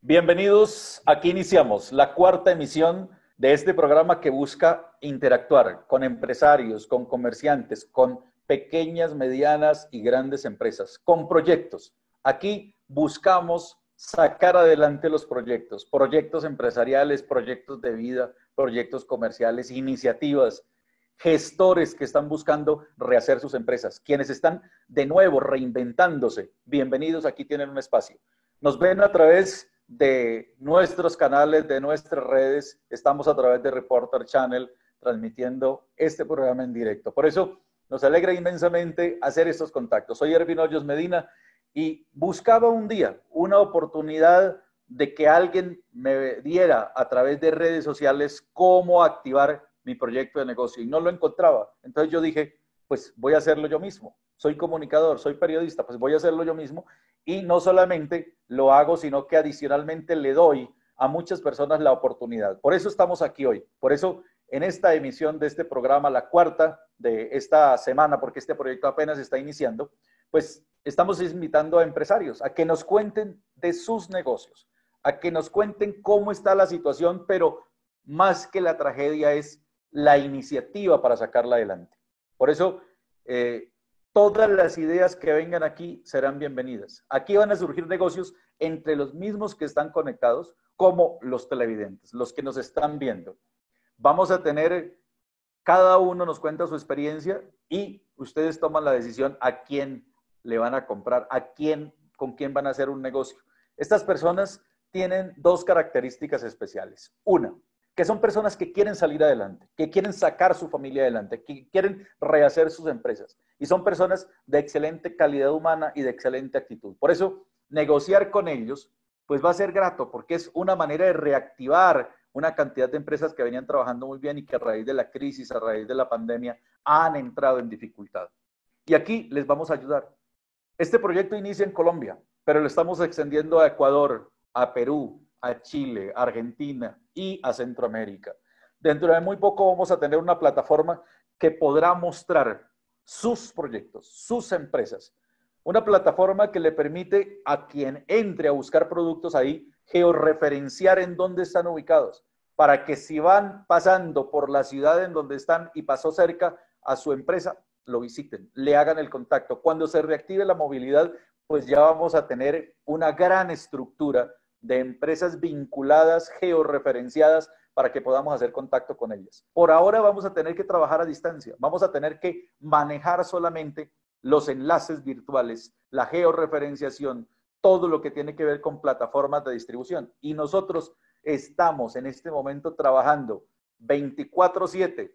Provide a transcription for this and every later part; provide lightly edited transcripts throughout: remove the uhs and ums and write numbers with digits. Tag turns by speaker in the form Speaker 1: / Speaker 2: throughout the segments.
Speaker 1: Bienvenidos, aquí iniciamos la cuarta emisión de este programa que busca interactuar con empresarios, con comerciantes, con pequeñas, medianas y grandes empresas, con proyectos. Aquí buscamos sacar adelante los proyectos, proyectos empresariales, proyectos de vida, proyectos comerciales, iniciativas, gestores que están buscando rehacer sus empresas, quienes están de nuevo reinventándose. Bienvenidos, aquí tienen un espacio. Nos ven a través de nuestros canales, de nuestras redes. Estamos a través de Reporter Channel transmitiendo este programa en directo. Por eso nos alegra inmensamente hacer estos contactos. Soy Ervin Hoyos Medina y buscaba un día una oportunidad de que alguien me diera a través de redes sociales cómo activar mi proyecto de negocio y no lo encontraba. Entonces yo dije, pues voy a hacerlo yo mismo. Soy comunicador, soy periodista, pues voy a hacerlo yo mismo. Y no solamente lo hago, sino que adicionalmente le doy a muchas personas la oportunidad. Por eso estamos aquí hoy. Por eso en esta emisión de este programa, la cuarta de esta semana, porque este proyecto apenas está iniciando, pues estamos invitando a empresarios a que nos cuenten de sus negocios, a que nos cuenten cómo está la situación, pero más que la tragedia es la iniciativa para sacarla adelante. Por eso, todas las ideas que vengan aquí serán bienvenidas. Aquí van a surgir negocios entre los mismos que están conectados, como los televidentes, los que nos están viendo. Vamos a tener, cada uno nos cuenta su experiencia y ustedes toman la decisión a quién le van a comprar, con quién van a hacer un negocio. Estas personas tienen dos características especiales. Una, que son personas que quieren salir adelante, que quieren sacar su familia adelante, que quieren rehacer sus empresas. Y son personas de excelente calidad humana y de excelente actitud. Por eso, negociar con ellos, pues va a ser grato, porque es una manera de reactivar una cantidad de empresas que venían trabajando muy bien y que a raíz de la crisis, a raíz de la pandemia, han entrado en dificultad. Y aquí les vamos a ayudar. Este proyecto inicia en Colombia, pero lo estamos extendiendo a Ecuador, a Perú, a Chile, a Argentina y a Centroamérica. Dentro de muy poco vamos a tener una plataforma que podrá mostrar sus proyectos, sus empresas. Una plataforma que le permite a quien entre a buscar productos ahí, georreferenciar en dónde están ubicados, para que si van pasando por la ciudad en donde están y pasó cerca a su empresa, lo visiten, le hagan el contacto. Cuando se reactive la movilidad, pues ya vamos a tener una gran estructura de empresas vinculadas, georreferenciadas, para que podamos hacer contacto con ellas. Por ahora vamos a tener que trabajar a distancia, vamos a tener que manejar solamente los enlaces virtuales, la georreferenciación, todo lo que tiene que ver con plataformas de distribución. Y nosotros estamos en este momento trabajando 24/7,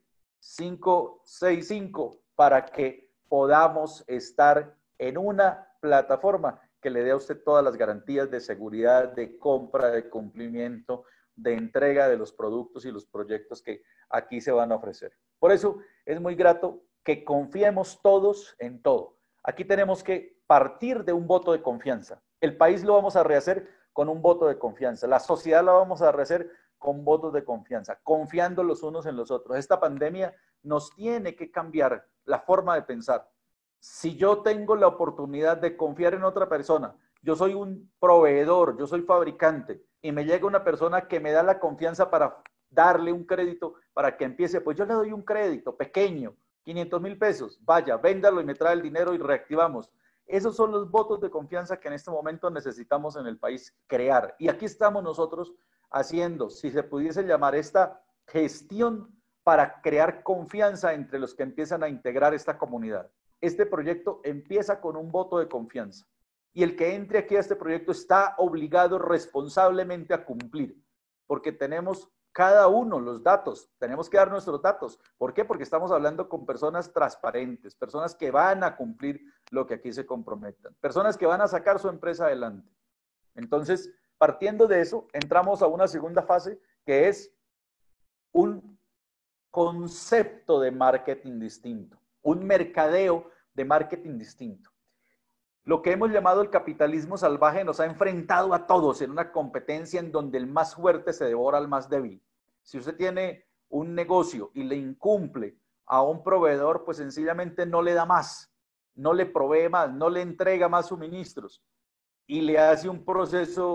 Speaker 1: 565, para que podamos estar en una plataforma que le dé a usted todas las garantías de seguridad, de compra, de cumplimiento, de entrega de los productos y los proyectos que aquí se van a ofrecer. Por eso es muy grato que confiemos todos en todo. Aquí tenemos que partir de un voto de confianza. El país lo vamos a rehacer con un voto de confianza. La sociedad la vamos a rehacer con votos de confianza, confiando los unos en los otros. Esta pandemia nos tiene que cambiar la forma de pensar. Si yo tengo la oportunidad de confiar en otra persona, yo soy un proveedor, yo soy fabricante, y me llega una persona que me da la confianza para darle un crédito para que empiece, pues yo le doy un crédito pequeño, 500,000 pesos, vaya, véndalo y me trae el dinero y reactivamos. Esos son los votos de confianza que en este momento necesitamos en el país crear. Y aquí estamos nosotros haciendo, si se pudiese llamar, esta gestión para crear confianza entre los que empiezan a integrar esta comunidad. Este proyecto empieza con un voto de confianza. Y el que entre aquí a este proyecto está obligado responsablemente a cumplir, porque tenemos cada uno los datos, tenemos que dar nuestros datos. ¿Por qué? Porque estamos hablando con personas transparentes, personas que van a cumplir lo que aquí se comprometan, personas que van a sacar su empresa adelante. Entonces, partiendo de eso, entramos a una segunda fase que es un concepto de marketing distinto, un mercadeo de marketing distinto. Lo que hemos llamado el capitalismo salvaje nos ha enfrentado a todos en una competencia en donde el más fuerte se devora al más débil. Si usted tiene un negocio y le incumple a un proveedor, pues sencillamente no le da más, no le provee más, no le entrega más suministros y le hace un proceso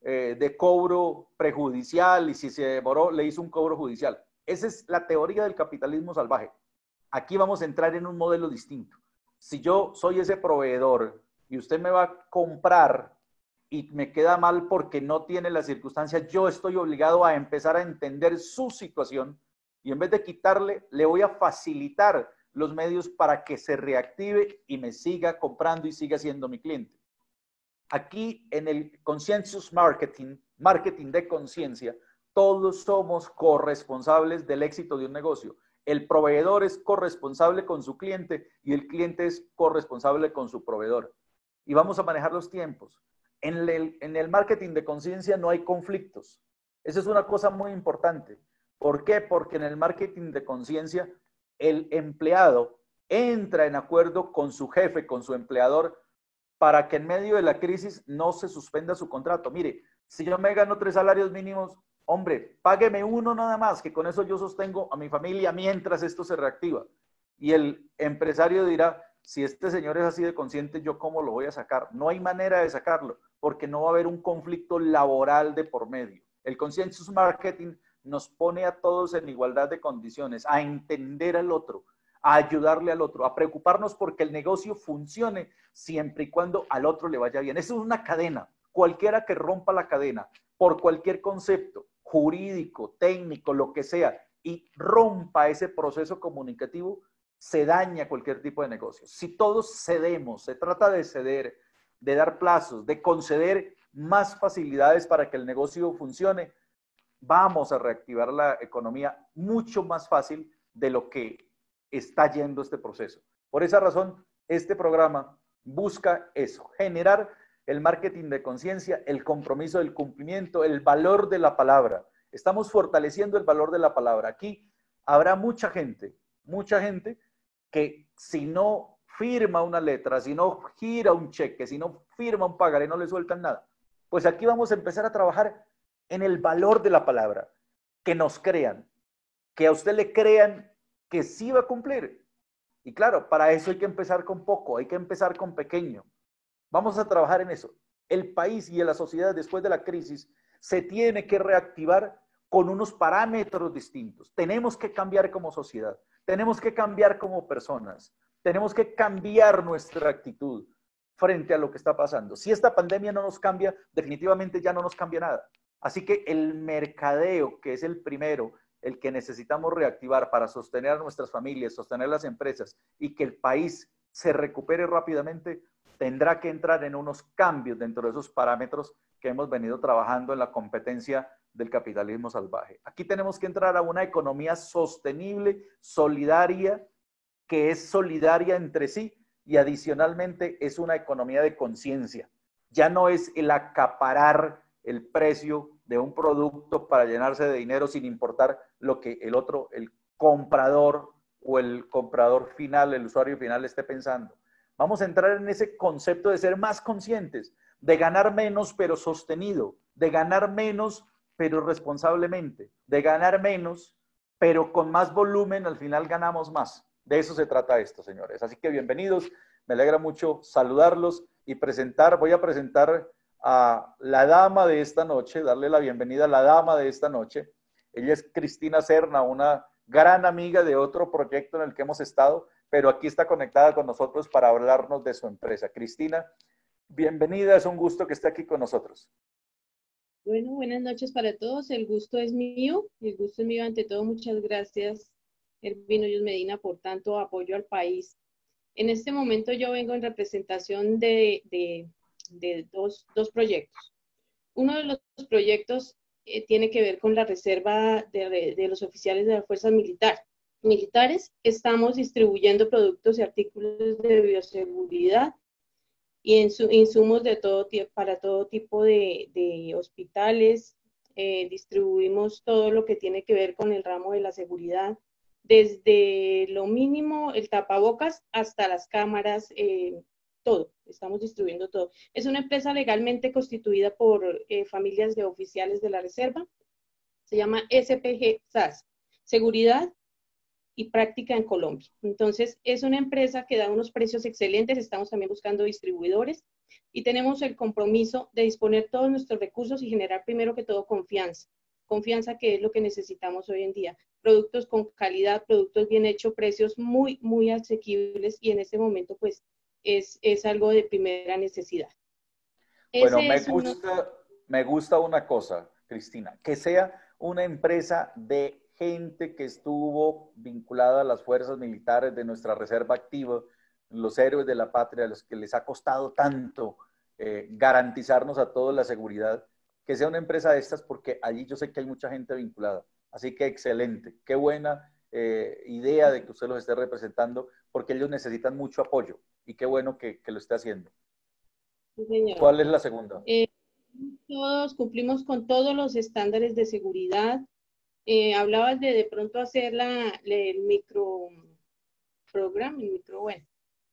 Speaker 1: de cobro prejudicial y si se demoró, le hizo un cobro judicial. Esa es la teoría del capitalismo salvaje. Aquí vamos a entrar en un modelo distinto. Si yo soy ese proveedor y usted me va a comprar y me queda mal porque no tiene las circunstancias, yo estoy obligado a empezar a entender su situación y en vez de quitarle, le voy a facilitar los medios para que se reactive y me siga comprando y siga siendo mi cliente. Aquí en el Conscientious Marketing, marketing de conciencia, todos somos corresponsables del éxito de un negocio. El proveedor es corresponsable con su cliente y el cliente es corresponsable con su proveedor. Y vamos a manejar los tiempos. En el marketing de conciencia no hay conflictos. Esa es una cosa muy importante. ¿Por qué? Porque en el marketing de conciencia el empleado entra en acuerdo con su jefe, con su empleador, para que en medio de la crisis no se suspenda su contrato. Mire, si yo me gano 3 salarios mínimos, hombre, págueme uno nada más, que con eso yo sostengo a mi familia mientras esto se reactiva. Y el empresario dirá, si este señor es así de consciente, ¿yo cómo lo voy a sacar? No hay manera de sacarlo, porque no va a haber un conflicto laboral de por medio. El Conscientious Marketing nos pone a todos en igualdad de condiciones, a entender al otro, a ayudarle al otro, a preocuparnos porque el negocio funcione siempre y cuando al otro le vaya bien. Eso es una cadena. Cualquiera que rompa la cadena por cualquier concepto jurídico, técnico, lo que sea, y rompa ese proceso comunicativo, se daña cualquier tipo de negocio. Si todos cedemos, se trata de ceder, de dar plazos, de conceder más facilidades para que el negocio funcione, vamos a reactivar la economía mucho más fácil de lo que está yendo este proceso. Por esa razón, este programa busca eso, generar el marketing de conciencia, el compromiso del cumplimiento, el valor de la palabra. Estamos fortaleciendo el valor de la palabra. Aquí habrá mucha gente que si no firma una letra, si no gira un cheque, si no firma un pagaré, no le sueltan nada. Pues aquí vamos a empezar a trabajar en el valor de la palabra, que nos crean, que a usted le crean que sí va a cumplir. Y claro, para eso hay que empezar con poco, hay que empezar con pequeño. Vamos a trabajar en eso. El país y la sociedad después de la crisis se tiene que reactivar con unos parámetros distintos. Tenemos que cambiar como sociedad, tenemos que cambiar como personas, tenemos que cambiar nuestra actitud frente a lo que está pasando. Si esta pandemia no nos cambia, definitivamente ya no nos cambia nada. Así que el mercadeo, que es el primero, el que necesitamos reactivar para sostener a nuestras familias, sostener las empresas y que el país se recupere rápidamente, tendrá que entrar en unos cambios dentro de esos parámetros que hemos venido trabajando en la competencia del capitalismo salvaje. Aquí tenemos que entrar a una economía sostenible, solidaria, que es solidaria entre sí y adicionalmente es una economía de conciencia. Ya no es el acaparar el precio de un producto para llenarse de dinero sin importar lo que el otro, el comprador o el comprador final, el usuario final esté pensando. Vamos a entrar en ese concepto de ser más conscientes, de ganar menos pero sostenido, de ganar menos pero responsablemente, de ganar menos pero con más volumen al final ganamos más. De eso se trata esto, señores. Así que bienvenidos, me alegra mucho saludarlos y voy a presentar a la dama de esta noche, darle la bienvenida a la dama de esta noche. Ella es Cristina Serna, una gran amiga de otro proyecto en el que hemos estado, pero aquí está conectada con nosotros para hablarnos de su empresa. Cristina, bienvenida, es un gusto que esté aquí con nosotros.
Speaker 2: Bueno, buenas noches para todos. El gusto es mío. El gusto es mío ante todo. Muchas gracias, Ervin Hoyos Medina, por tanto apoyo al país. En este momento yo vengo en representación de dos proyectos. Uno de los proyectos tiene que ver con la reserva de los oficiales de las fuerzas militares. Estamos distribuyendo productos y artículos de bioseguridad y insumos de todo para todo tipo de hospitales. Distribuimos todo lo que tiene que ver con el ramo de la seguridad, desde lo mínimo, el tapabocas, hasta las cámaras, todo, estamos distribuyendo todo. Es una empresa legalmente constituida por familias de oficiales de la reserva, se llama SPG SAS, Seguridad y Práctica en Colombia. Entonces, es una empresa que da unos precios excelentes, estamos también buscando distribuidores. Y tenemos el compromiso de disponer todos nuestros recursos y generar primero que todo confianza. Confianza, que es lo que necesitamos hoy en día. Productos con calidad, productos bien hechos, precios muy, muy asequibles, y en este momento pues es algo de primera necesidad.
Speaker 1: Bueno,
Speaker 2: Ese es uno.
Speaker 1: me gusta una cosa, Cristina, que sea una empresa de gente que estuvo vinculada a las fuerzas militares de nuestra reserva activa, los héroes de la patria, a los que les ha costado tanto garantizarnos a todos la seguridad, que sea una empresa de estas, porque allí yo sé que hay mucha gente vinculada. Así que excelente, qué buena idea de que usted los esté representando, porque ellos necesitan mucho apoyo y qué bueno que lo esté haciendo.
Speaker 2: Sí, señor.
Speaker 1: ¿Cuál es la segunda?
Speaker 2: Todos cumplimos con todos los estándares de seguridad. Hablabas de pronto hacer el micro programa, el micro, bueno,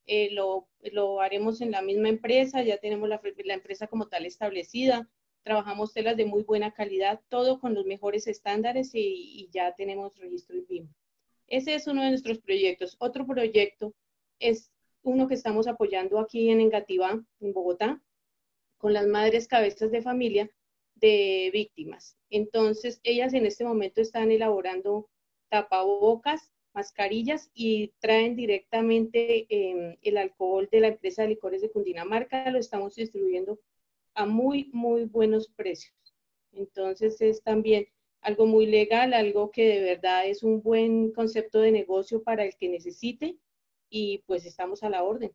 Speaker 2: lo haremos en la misma empresa, ya tenemos la empresa como tal establecida, trabajamos telas de muy buena calidad, todo con los mejores estándares, y ya tenemos registro en BIM. Ese es uno de nuestros proyectos. Otro proyecto es uno que estamos apoyando aquí en Engativá, en Bogotá, con las madres cabezas de familia de víctimas. Entonces, ellas en este momento están elaborando tapabocas, mascarillas, y traen directamente el alcohol de la empresa de licores de Cundinamarca. Lo estamos distribuyendo a muy, muy buenos precios. Entonces, es también algo muy legal, algo que de verdad es un buen concepto de negocio para el que necesite, y pues estamos a la orden.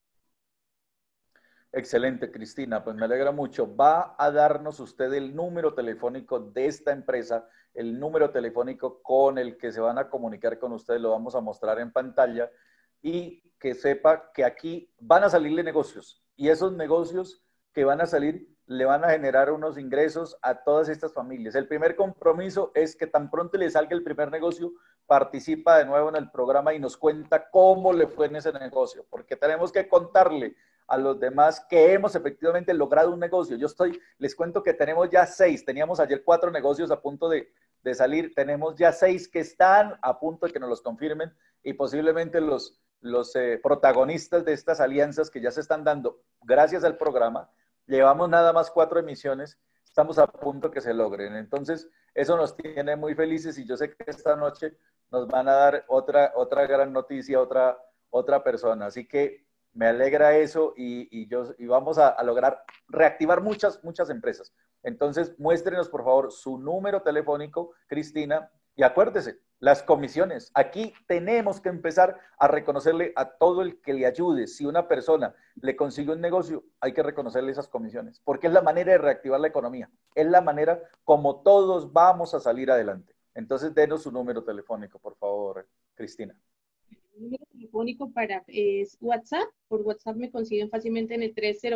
Speaker 1: Excelente, Cristina, pues me alegra mucho. Va a darnos usted el número telefónico de esta empresa, el número telefónico con el que se van a comunicar con ustedes, lo vamos a mostrar en pantalla, y que sepa que aquí van a salirle negocios, y esos negocios que van a salir le van a generar unos ingresos a todas estas familias. El primer compromiso es que tan pronto le salga el primer negocio, participa de nuevo en el programa y nos cuenta cómo le fue en ese negocio, porque tenemos que contarle a los demás que hemos efectivamente logrado un negocio. Les cuento que tenemos ya 6, teníamos ayer 4 negocios a punto de salir, tenemos ya 6 que están a punto de que nos los confirmen, y posiblemente los protagonistas de estas alianzas que ya se están dando gracias al programa. Llevamos nada más 4 emisiones, estamos a punto que se logren. Entonces, eso nos tiene muy felices, y yo sé que esta noche nos van a dar otra gran noticia, otra persona. Así que me alegra eso, y vamos a lograr reactivar muchas empresas. Entonces, muéstrenos, por favor, su número telefónico, Cristina, y acuérdese, las comisiones. Aquí tenemos que empezar a reconocerle a todo el que le ayude. Si una persona le consigue un negocio, hay que reconocerle esas comisiones, porque es la manera de reactivar la economía. Es la manera como todos vamos a salir adelante. Entonces, denos su número telefónico, por favor, Cristina.
Speaker 2: El número telefónico es WhatsApp. Por WhatsApp me consiguen fácilmente en el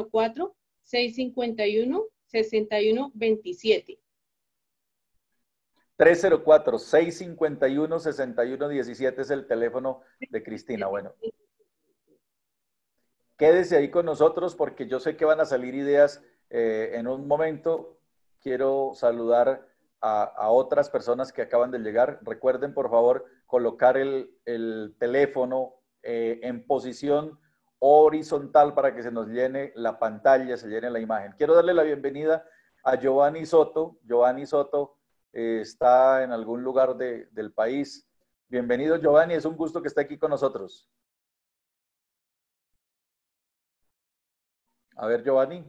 Speaker 2: 304-651-6127.
Speaker 1: 304-651-6117 es el teléfono de Cristina. Bueno, quédese ahí con nosotros, porque yo sé que van a salir ideas en un momento. Quiero saludar a otras personas que acaban de llegar. Recuerden, por favor, colocar el teléfono en posición horizontal para que se nos llene la pantalla, se llene la imagen. Quiero darle la bienvenida a Giovanni Soto. Giovanni Soto está en algún lugar del país. Bienvenido, Giovanni, es un gusto que esté aquí con nosotros. A ver, Giovanni.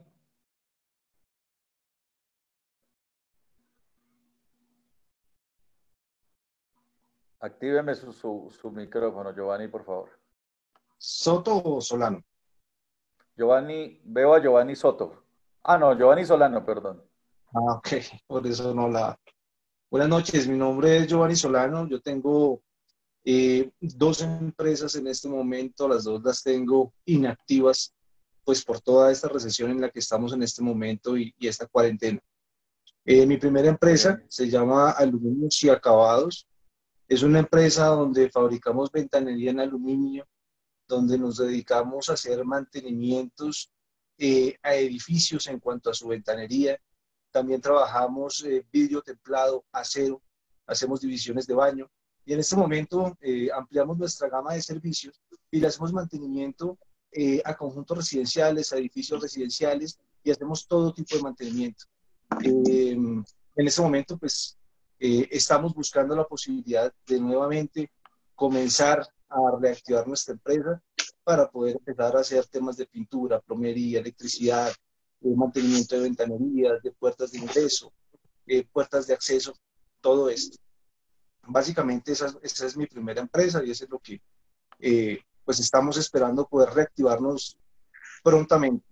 Speaker 1: Actíveme su micrófono, Giovanni, por favor.
Speaker 3: ¿Soto o Solano?
Speaker 1: Giovanni, veo a Giovanni Soto. Ah, no, Giovanni Solano, perdón.
Speaker 3: Ah, ok, por eso no la... Buenas noches, mi nombre es Giovanni Solano. Yo tengo 2 empresas en este momento, las 2 las tengo inactivas, pues por toda esta recesión en la que estamos en este momento y esta cuarentena. Mi primera empresa se llama Aluminios y Acabados. Es una empresa donde fabricamos ventanería en aluminio, donde nos dedicamos a hacer mantenimientos a edificios en cuanto a su ventanería. También trabajamos vidrio templado, acero, hacemos divisiones de baño, y en este momento ampliamos nuestra gama de servicios y le hacemos mantenimiento a conjuntos residenciales, a edificios residenciales y hacemos todo tipo de mantenimiento. En este momento, pues, estamos buscando la posibilidad de nuevamente comenzar a reactivar nuestra empresa para poder empezar a hacer temas de pintura, plomería, electricidad, mantenimiento de ventanerías, de puertas de ingreso, puertas de acceso, todo esto. Básicamente esa es mi primera empresa y eso es lo que pues estamos esperando poder reactivarnos prontamente.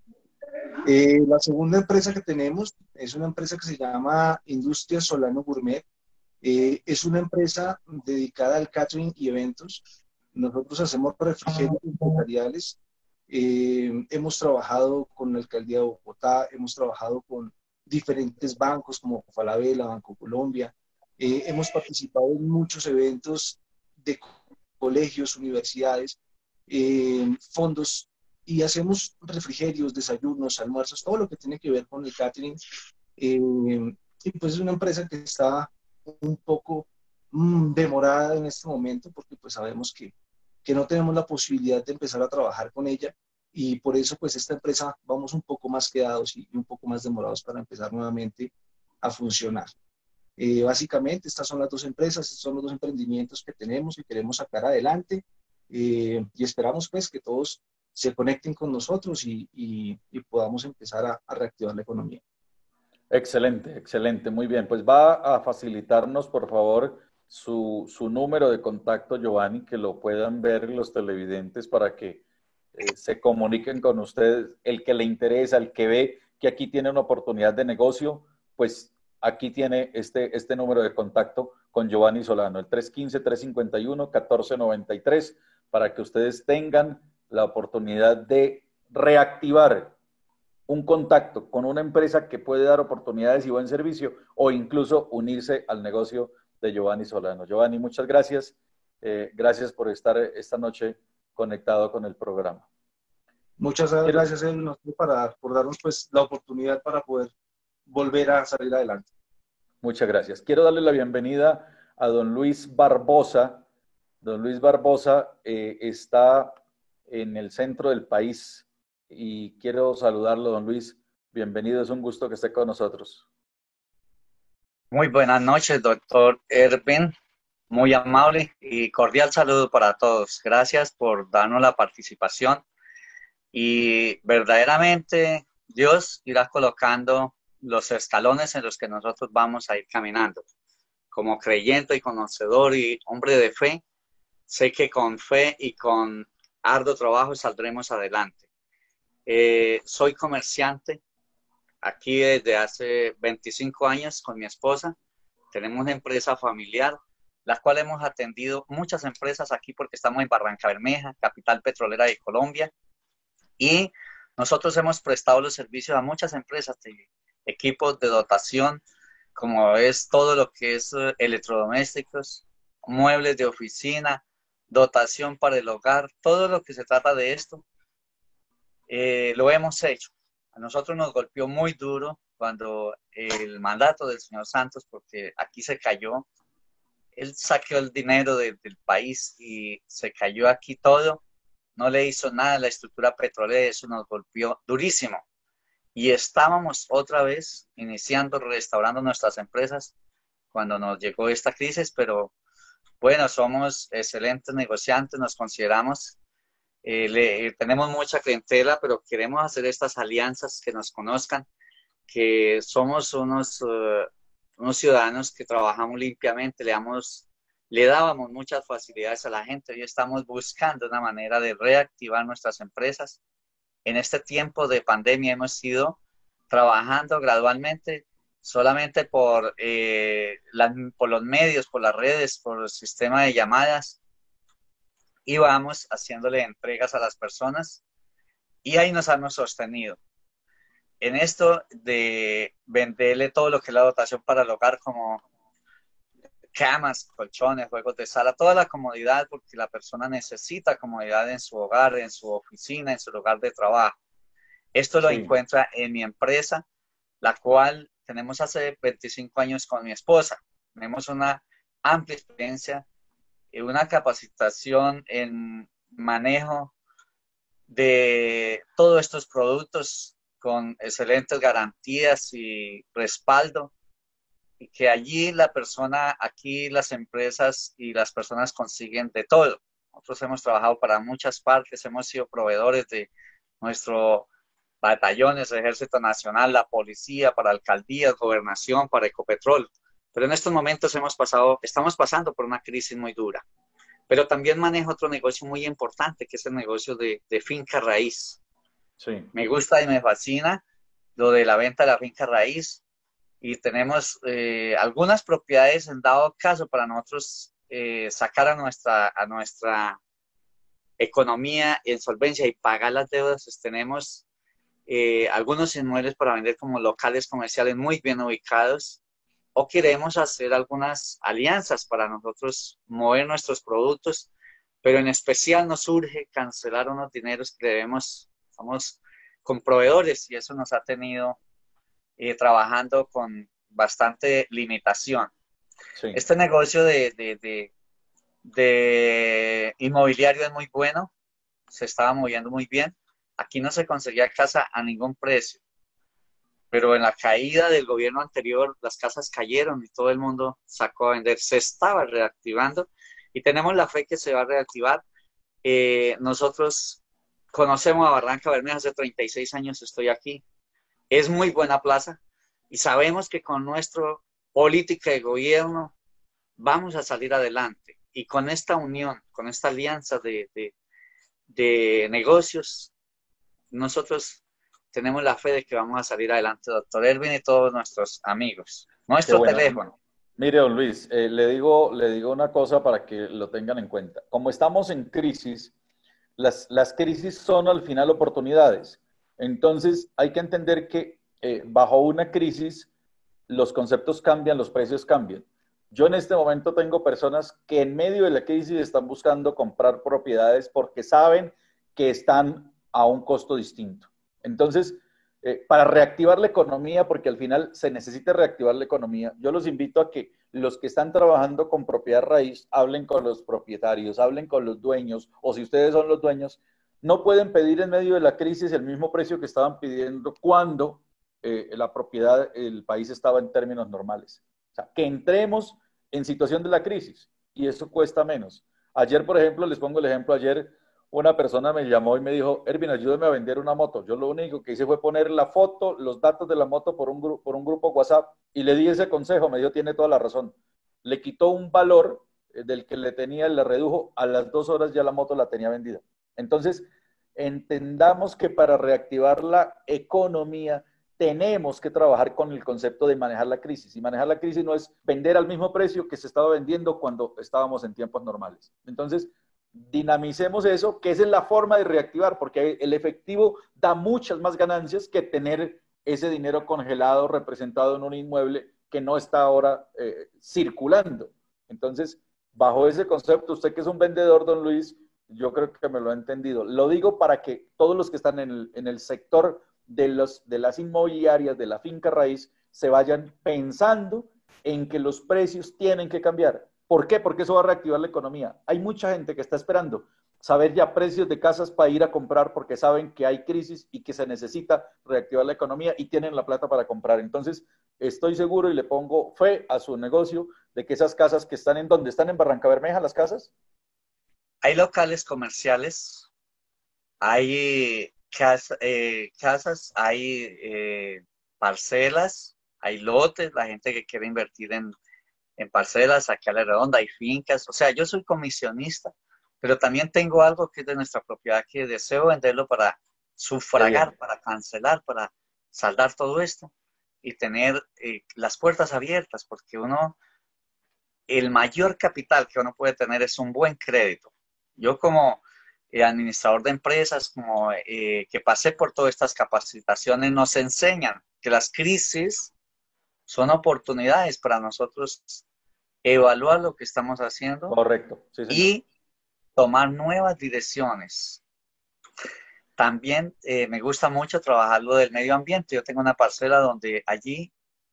Speaker 3: La segunda empresa que tenemos es una empresa que se llama Industria Solano Gourmet. Es una empresa dedicada al catering y eventos. Nosotros hacemos refrigerios empresariales. Hemos trabajado con la Alcaldía de Bogotá, hemos trabajado con diferentes bancos como Falabella, Banco Colombia. Hemos participado en muchos eventos de colegios, universidades, fondos, y hacemos refrigerios, desayunos, almuerzos, todo lo que tiene que ver con el catering. Y pues es una empresa que está un poco demorada en este momento porque pues sabemos que no tenemos la posibilidad de empezar a trabajar con ella y por eso pues esta empresa vamos un poco más quedados y un poco más demorados para empezar nuevamente a funcionar. Básicamente estas son las dos empresas, estos son los dos emprendimientos que tenemos y queremos sacar adelante y esperamos pues que todos se conecten con nosotros y podamos empezar a reactivar la economía.
Speaker 1: Excelente, excelente, muy bien. Pues va a facilitarnos, por favor, su número de contacto, Giovanni, que lo puedan ver los televidentes para que se comuniquen con ustedes. El que le interesa, el que ve que aquí tiene una oportunidad de negocio, pues aquí tiene este número de contacto con Giovanni Solano, el 315-351-1493, para que ustedes tengan la oportunidad de reactivar un contacto con una empresa que puede dar oportunidades y buen servicio o incluso unirse al negocio de Giovanni Solano. Giovanni, muchas gracias. Gracias por estar esta noche conectado con el programa.
Speaker 3: Muchas gracias, Edwin, por darnos pues, la oportunidad para poder volver a salir adelante.
Speaker 1: Muchas gracias. Quiero darle la bienvenida a don Luis Barbosa. Don Luis Barbosa está en el centro del país y quiero saludarlo, don Luis. Bienvenido, es un gusto que esté con nosotros.
Speaker 4: Muy buenas noches, doctor Erwin. Muy amable y cordial saludo para todos. Gracias por darnos la participación y verdaderamente Dios irá colocando los escalones en los que nosotros vamos a ir caminando. Como creyente y conocedor y hombre de fe, sé que con fe y con arduo trabajo saldremos adelante. Soy comerciante aquí desde hace 25 años con mi esposa. Tenemos una empresa familiar, la cual hemos atendido muchas empresas aquí porque estamos en Barrancabermeja, capital petrolera de Colombia, y nosotros hemos prestado los servicios a muchas empresas de equipos de dotación, como es todo lo que es electrodomésticos, muebles de oficina, dotación para el hogar, todo lo que se trata de esto, lo hemos hecho. A nosotros nos golpeó muy duro cuando el mandato del señor Santos, porque aquí se cayó, él saqueó el dinero del país y se cayó aquí todo, no le hizo nada a la estructura petrolera, eso nos golpeó durísimo. Y estábamos otra vez iniciando, restaurando nuestras empresas cuando nos llegó esta crisis, pero bueno, somos excelentes negociantes, nos consideramos. Tenemos mucha clientela, pero queremos hacer estas alianzas que nos conozcan, que somos unos ciudadanos que trabajamos limpiamente, le dábamos muchas facilidades a la gente. Hoy estamos buscando una manera de reactivar nuestras empresas. En este tiempo de pandemia hemos ido trabajando gradualmente solamente por los medios, por las redes, por el sistema de llamadas, y vamos haciéndole entregas a las personas y ahí nos hemos sostenido. En esto de venderle todo lo que es la dotación para el hogar, como camas, colchones, juegos de sala, toda la comodidad, porque la persona necesita comodidad en su hogar, en su oficina, en su lugar de trabajo. Esto lo encuentra en mi empresa, la cual tenemos hace 25 años con mi esposa. Tenemos una amplia experiencia y una capacitación en manejo de todos estos productos con excelentes garantías y respaldo, y que allí la persona, aquí las empresas y las personas consiguen de todo. Nosotros hemos trabajado para muchas partes, hemos sido proveedores de nuestros batallones, Ejército Nacional, la policía, para alcaldías, gobernación, para Ecopetrol. Pero en estos momentos estamos pasando por una crisis muy dura. Pero también manejo otro negocio muy importante, que es el negocio de finca raíz.
Speaker 1: Sí.
Speaker 4: Me gusta y me fascina lo de la venta de la finca raíz, y tenemos algunas propiedades en dado caso para nosotros sacar a nuestra economía en solvencia y pagar las deudas. Pues tenemos algunos inmuebles para vender como locales comerciales muy bien ubicados, o queremos hacer algunas alianzas para nosotros mover nuestros productos, pero en especial nos urge cancelar unos dineros que debemos. Estamos con proveedores y eso nos ha tenido trabajando con bastante limitación.
Speaker 1: Sí.
Speaker 4: Este negocio de inmobiliario es muy bueno, se estaba moviendo muy bien. Aquí no se conseguía casa a ningún precio, pero en la caída del gobierno anterior las casas cayeron y todo el mundo sacó a vender. Se estaba reactivando y tenemos la fe que se va a reactivar. Nosotros conocemos a Barranca Bermeja, hace 36 años estoy aquí. Es muy buena plaza y sabemos que con nuestra política de gobierno vamos a salir adelante. Y con esta unión, con esta alianza de negocios, nosotros tenemos la fe de que vamos a salir adelante, doctor Erwin y todos nuestros amigos.
Speaker 1: Qué
Speaker 4: Nuestro
Speaker 1: bueno.
Speaker 4: teléfono.
Speaker 1: Mire, don Luis, le digo una cosa para que lo tengan en cuenta. Como estamos en crisis, las crisis son al final oportunidades. Entonces, hay que entender que bajo una crisis, los conceptos cambian, los precios cambian. Yo en este momento tengo personas que en medio de la crisis están buscando comprar propiedades porque saben que están a un costo distinto. Entonces, para reactivar la economía, porque al final se necesita reactivar la economía, yo los invito a que los que están trabajando con propiedad raíz hablen con los propietarios, hablen con los dueños, o si ustedes son los dueños, no pueden pedir en medio de la crisis el mismo precio que estaban pidiendo cuando la propiedad, el país estaba en términos normales. O sea, que entremos en situación de la crisis y eso cuesta menos. Ayer, por ejemplo, les pongo el ejemplo, ayer una persona me llamó y me dijo, Erwin, ayúdame a vender una moto. Yo lo único que hice fue poner la foto, los datos de la moto por un grupo WhatsApp y le di ese consejo, me dio, tiene toda la razón. Le quitó un valor del que le tenía, le redujo, a las 2 horas ya la moto la tenía vendida. Entonces, entendamos que para reactivar la economía tenemos que trabajar con el concepto de manejar la crisis. Y manejar la crisis no es vender al mismo precio que se estaba vendiendo cuando estábamos en tiempos normales. Entonces, dinamicemos eso, que esa es la forma de reactivar, porque el efectivo da muchas más ganancias que tener ese dinero congelado representado en un inmueble que no está ahora circulando. Entonces, bajo ese concepto, usted que es un vendedor, don Luis, yo creo que me lo ha entendido. Lo digo para que todos los que están en el sector de las inmobiliarias, de la finca raíz, se vayan pensando en que los precios tienen que cambiar. ¿Por qué? Porque eso va a reactivar la economía. Hay mucha gente que está esperando saber ya precios de casas para ir a comprar porque saben que hay crisis y que se necesita reactivar la economía y tienen la plata para comprar. Entonces, estoy seguro y le pongo fe a su negocio de que esas casas que están ¿dónde están? ¿En Barranca Bermeja las casas?
Speaker 4: Hay locales comerciales, hay casas, hay parcelas, hay lotes, la gente que quiere invertir en parcelas, aquí a la redonda hay fincas. O sea, yo soy comisionista, pero también tengo algo que es de nuestra propiedad que deseo venderlo para sufragar, para cancelar, para saldar todo esto y tener las puertas abiertas, porque el mayor capital que uno puede tener es un buen crédito. Yo como administrador de empresas, como que pasé por todas estas capacitaciones, nos enseñan que las crisis son oportunidades para nosotros evaluar lo que estamos haciendo.
Speaker 1: Correcto, sí, señor.
Speaker 4: Y tomar nuevas direcciones. También me gusta mucho trabajar lo del medio ambiente. Yo tengo una parcela donde allí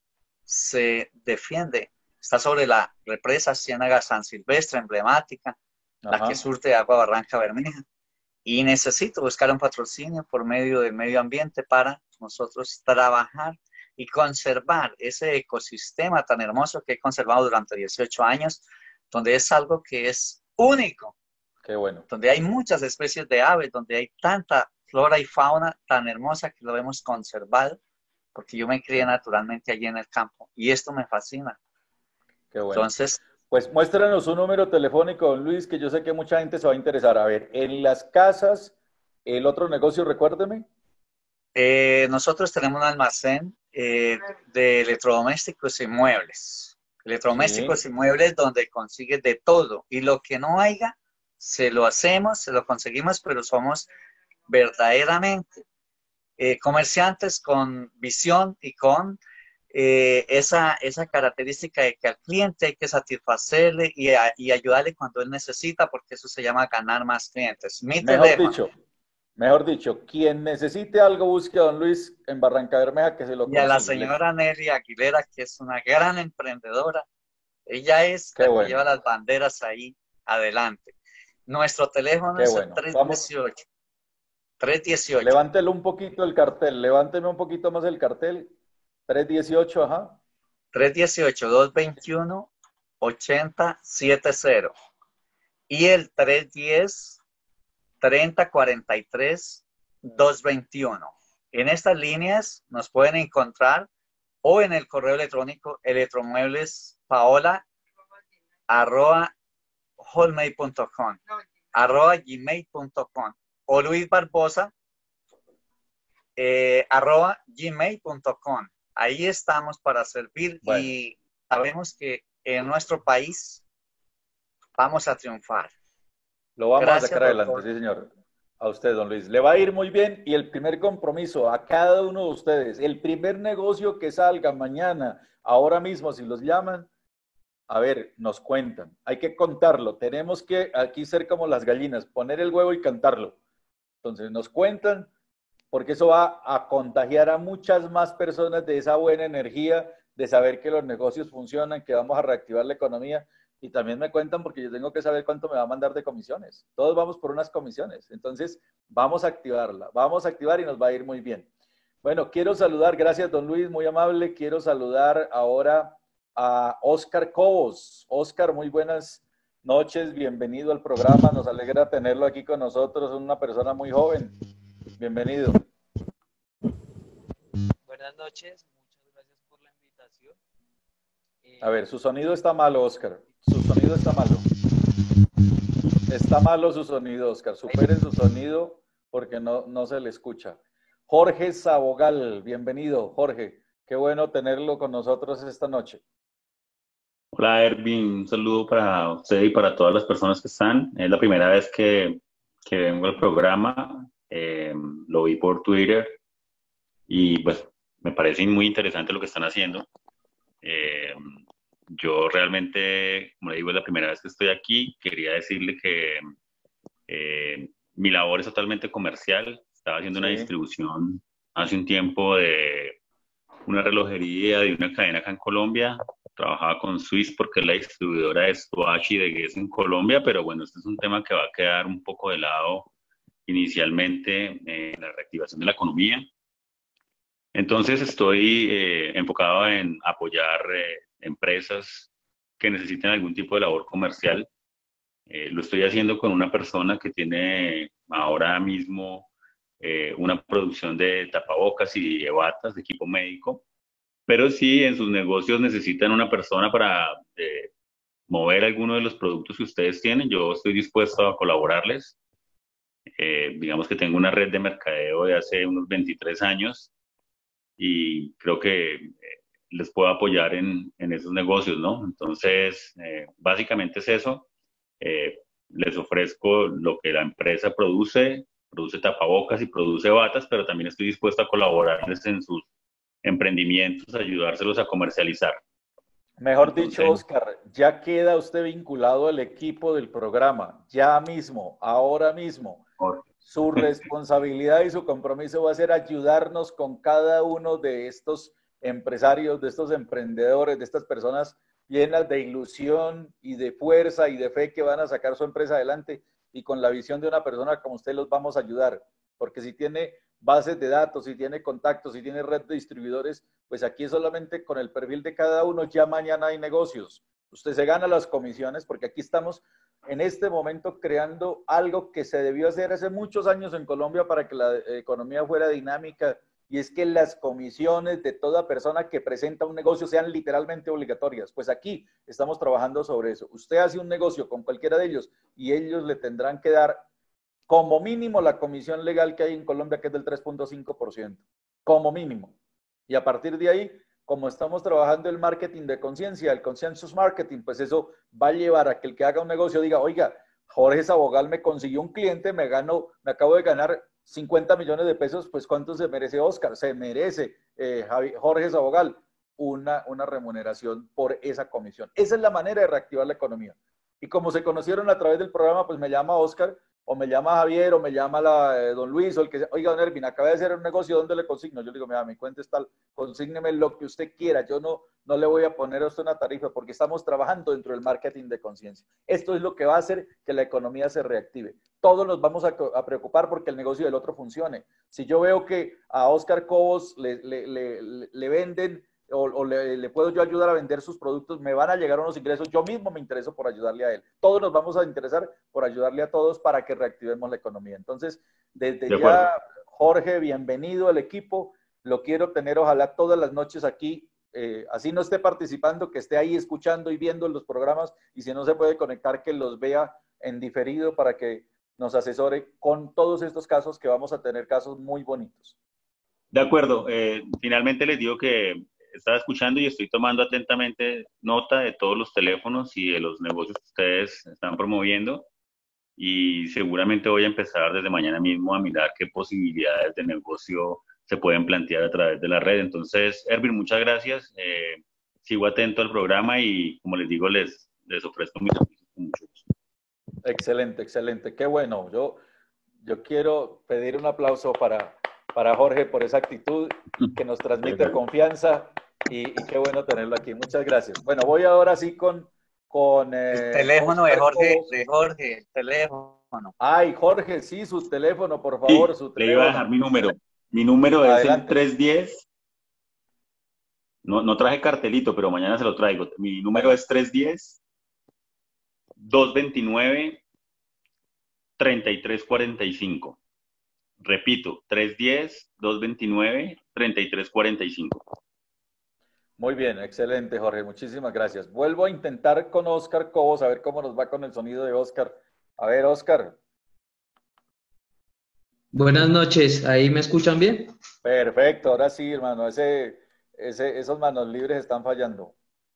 Speaker 4: se defiende, está sobre la represa Ciénaga San Silvestre, emblemática, la que surte agua Barranca Bermeja. y necesito buscar un patrocinio por medio del medio ambiente para nosotros trabajar y conservar ese ecosistema tan hermoso que he conservado durante 18 años, donde es algo que es único.
Speaker 1: Qué bueno.
Speaker 4: Donde hay muchas especies de aves, donde hay tanta flora y fauna tan hermosa que lo hemos conservado, porque yo me crié naturalmente allí en el campo y esto me fascina.
Speaker 1: Qué bueno.
Speaker 4: Entonces,
Speaker 1: pues muéstranos un número telefónico, don Luis, que yo sé que mucha gente se va a interesar. A ver, en las casas, el otro negocio, recuérdeme.
Speaker 4: nosotros tenemos un almacén de electrodomésticos y muebles. Electrodomésticos
Speaker 1: Sí.
Speaker 4: y muebles donde consigues de todo. Y lo que no haya, se lo hacemos, se lo conseguimos, pero somos verdaderamente comerciantes con visión y con esa característica de que al cliente hay que satisfacerle y ayudarle cuando él necesita, porque eso se llama ganar más clientes. Mi teléfono.
Speaker 1: Mejor dicho, quien necesite algo, busque a don Luis en Barranca Bermeja que se lo
Speaker 4: Y a la
Speaker 1: consigue.
Speaker 4: señora Nelly Aguilera, que es una gran emprendedora. Ella es
Speaker 1: Qué
Speaker 4: la que
Speaker 1: bueno.
Speaker 4: lleva las banderas ahí adelante. Nuestro teléfono
Speaker 1: Qué
Speaker 4: es el
Speaker 1: bueno. Vamos.
Speaker 4: 318.
Speaker 1: Levántelo un poquito el cartel. Levánteme un poquito más el cartel. 318, ajá.
Speaker 4: 318-221-8070. Y el 310-3043-221. En estas líneas nos pueden encontrar o en el correo electrónico electromueblespaola@hotmail.com, @gmail.com, o Luis Barbosa @gmail.com. Ahí estamos para servir.
Speaker 1: Bueno.
Speaker 4: Y sabemos que en nuestro país vamos a triunfar.
Speaker 1: Lo vamos
Speaker 4: Gracias,
Speaker 1: a sacar adelante,
Speaker 4: doctor.
Speaker 1: sí, señor. A usted, don Luis. Le va a ir muy bien y el primer compromiso a cada uno de ustedes, el primer negocio que salga mañana, ahora mismo, si los llaman, a ver, nos cuentan. Hay que contarlo. Tenemos que aquí ser como las gallinas, poner el huevo y cantarlo. Entonces, nos cuentan, porque eso va a contagiar a muchas más personas de esa buena energía, de saber que los negocios funcionan, que vamos a reactivar la economía. Y también me cuentan porque yo tengo que saber cuánto me va a mandar de comisiones. Todos vamos por unas comisiones. Entonces, vamos a activarla. Vamos a activar y nos va a ir muy bien. Bueno, quiero saludar, gracias don Luis, muy amable. Quiero saludar ahora a Oscar Cobos. Oscar, muy buenas noches, bienvenido al programa. Nos alegra tenerlo aquí con nosotros, es una persona muy joven. Bienvenido.
Speaker 5: Buenas noches, muchas gracias por la invitación.
Speaker 1: A ver, su sonido está malo, Oscar. Su sonido está malo. Está malo su sonido, Oscar. Superen su sonido porque no se le escucha. Jorge Sabogal, bienvenido, Jorge. Qué bueno tenerlo con nosotros esta noche.
Speaker 6: Hola Ervin, un saludo para usted y para todas las personas que están. Es la primera vez que vengo al programa, lo vi por Twitter y pues me parece muy interesante lo que están haciendo. Yo realmente, como le digo, es la primera vez que estoy aquí. Quería decirle que mi labor es totalmente comercial. Estaba haciendo una distribución hace un tiempo de una relojería de una cadena acá en Colombia. Trabajaba con Swiss porque es la distribuidora de Swatch y de Guess en Colombia, pero bueno, este es un tema que va a quedar un poco de lado inicialmente en la reactivación de la economía. Entonces estoy enfocado en apoyar empresas que necesiten algún tipo de labor comercial. Lo estoy haciendo con una persona que tiene ahora mismo una producción de tapabocas y de batas, de equipo médico, pero si en sus negocios necesitan una persona para mover alguno de los productos que ustedes tienen, yo estoy dispuesto a colaborarles. Digamos que tengo una red de mercadeo de hace unos 23 años y creo que les puedo apoyar en esos negocios, ¿no? Entonces, básicamente es eso. Les ofrezco lo que la empresa produce tapabocas y produce batas, pero también estoy dispuesto a colaborarles en sus emprendimientos, ayudárselos a comercializar.
Speaker 1: Mejor dicho, Oscar, ya queda usted vinculado al equipo del programa, ya mismo, ahora mismo. Su responsabilidad y su compromiso va a ser ayudarnos con cada uno de estos empresarios, de estos emprendedores, de estas personas llenas de ilusión y de fuerza y de fe que van a sacar su empresa adelante. y con la visión de una persona como usted los vamos a ayudar, porque si tiene bases de datos, si tiene contactos, si tiene red de distribuidores, pues aquí solamente con el perfil de cada uno ya mañana hay negocios. Usted se gana las comisiones porque aquí estamos en este momento creando algo que se debió hacer hace muchos años en Colombia para que la economía fuera dinámica, y es que las comisiones de toda persona que presenta un negocio sean literalmente obligatorias. Pues aquí estamos trabajando sobre eso. Usted hace un negocio con cualquiera de ellos y ellos le tendrán que dar como mínimo la comisión legal que hay en Colombia, que es del 3.5%, como mínimo. Y a partir de ahí, como estamos trabajando el marketing de conciencia, el consensus marketing, pues eso va a llevar a que el que haga un negocio diga, oiga, Jorge Sabogal me consiguió un cliente, me acabo de ganar 50 millones de pesos, pues ¿cuánto se merece Oscar? Se merece Jorge Sabogal una remuneración por esa comisión. Esa es la manera de reactivar la economía. Y como se conocieron a través del programa, pues me llama Oscar, o me llama Javier, o me llama don Luis, o el que sea, oiga, don Ervin, acabé de hacer un negocio, ¿dónde le consigno? Yo le digo, mira, mi cuenta es tal, consígneme lo que usted quiera, yo no le voy a poner a usted una tarifa, porque estamos trabajando dentro del marketing de conciencia. Esto es lo que va a hacer que la economía se reactive. Todos nos vamos a preocupar porque el negocio del otro funcione. Si yo veo que a Oscar Cobos le venden, o le puedo yo ayudar a vender sus productos, me van a llegar unos ingresos, yo mismo me intereso por ayudarle a él. Todos nos vamos a interesar por ayudarle a todos para que reactivemos la economía. Entonces, desde ya, Jorge, bienvenido al equipo. Lo quiero tener, ojalá, todas las noches aquí. Así no esté participando, que esté ahí escuchando y viendo los programas, y si no se puede conectar, que los vea en diferido para que nos asesore con todos estos casos, que vamos a tener casos muy bonitos.
Speaker 6: De acuerdo. Finalmente les digo que estaba escuchando y estoy tomando atentamente nota de todos los teléfonos y de los negocios que ustedes están promoviendo, y seguramente voy a empezar desde mañana mismo a mirar qué posibilidades de negocio se pueden plantear a través de la red. Entonces, Ervin, muchas gracias. Sigo atento al programa y, como les digo, les ofrezco mis servicios con mucho gusto.
Speaker 1: Excelente, excelente. Qué bueno. Yo quiero pedir un aplauso para Jorge por esa actitud que nos transmite confianza, y qué bueno tenerlo aquí. Muchas gracias. Bueno, voy ahora sí con
Speaker 4: el teléfono de Jorge, el teléfono.
Speaker 1: Ay, Jorge, sí, su teléfono, por favor.
Speaker 6: Sí,
Speaker 1: su teléfono.
Speaker 6: Le iba a dejar mi número. Mi número
Speaker 1: Adelante.
Speaker 6: Es el 310. No traje cartelito, pero mañana se lo traigo. Mi número es 310-229-3345. Repito, 310-229-3345.
Speaker 1: Muy bien, excelente, Jorge. Muchísimas gracias. Vuelvo a intentar con Oscar Cobos, a ver cómo nos va con el sonido de Oscar. A ver, Oscar.
Speaker 7: Buenas noches, ¿ahí me escuchan bien?
Speaker 1: Perfecto, ahora sí, hermano. Esos manos libres están fallando.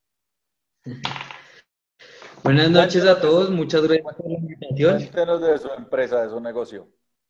Speaker 7: Buenas noches a todos, muchas gracias por la invitación.
Speaker 1: Cuéntenos de su empresa, de su negocio.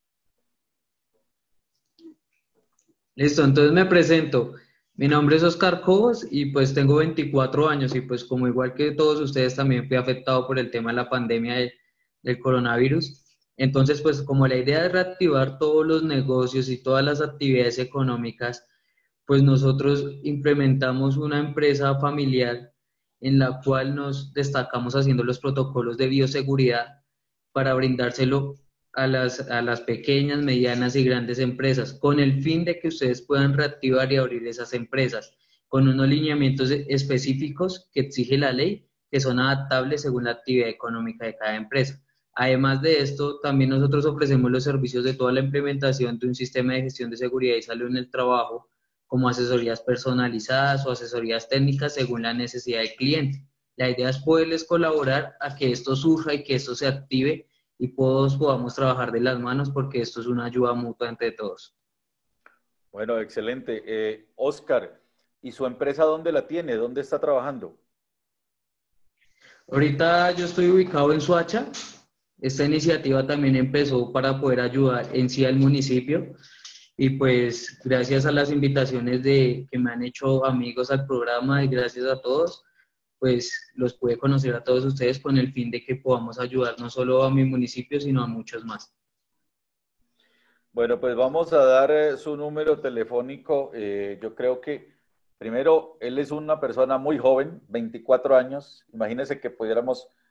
Speaker 7: Listo, entonces me presento. Mi nombre es Oscar Cobos y pues tengo 24 años y pues como igual que todos ustedes también fui afectado por el tema de la pandemia del coronavirus. Entonces pues como la idea es reactivar todos los negocios y todas las actividades económicas, pues nosotros implementamos una empresa familiar en la cual nos destacamos haciendo los protocolos de bioseguridad para brindárselo a las pequeñas, medianas y grandes empresas, con el fin de que ustedes puedan reactivar y abrir esas empresas, con unos lineamientos específicos que exige la ley, que son adaptables según la actividad económica de cada empresa. Además de esto, también nosotros ofrecemos los servicios de toda la implementación de un sistema de gestión de seguridad y salud en el trabajo, como asesorías personalizadas o asesorías técnicas según la necesidad del cliente. La idea es poderles colaborar a que esto surja y que esto se active y todos podamos trabajar de las manos, porque esto es una ayuda mutua entre todos.
Speaker 1: Bueno, excelente. Oscar, ¿y su empresa dónde la tiene? ¿Dónde está trabajando?
Speaker 7: Ahorita yo estoy ubicado en Soacha. Esta iniciativa también empezó para poder ayudar en sí al municipio, y pues gracias a las invitaciones que me han hecho amigos al programa y gracias a todos, pues los pude conocer a todos ustedes con el fin de que podamos ayudar no solo a mi municipio, sino a muchos más.
Speaker 1: Bueno, pues vamos a dar su número telefónico. Yo creo que, primero, él es una persona muy joven, 24 años. Imagínense que pudiéramos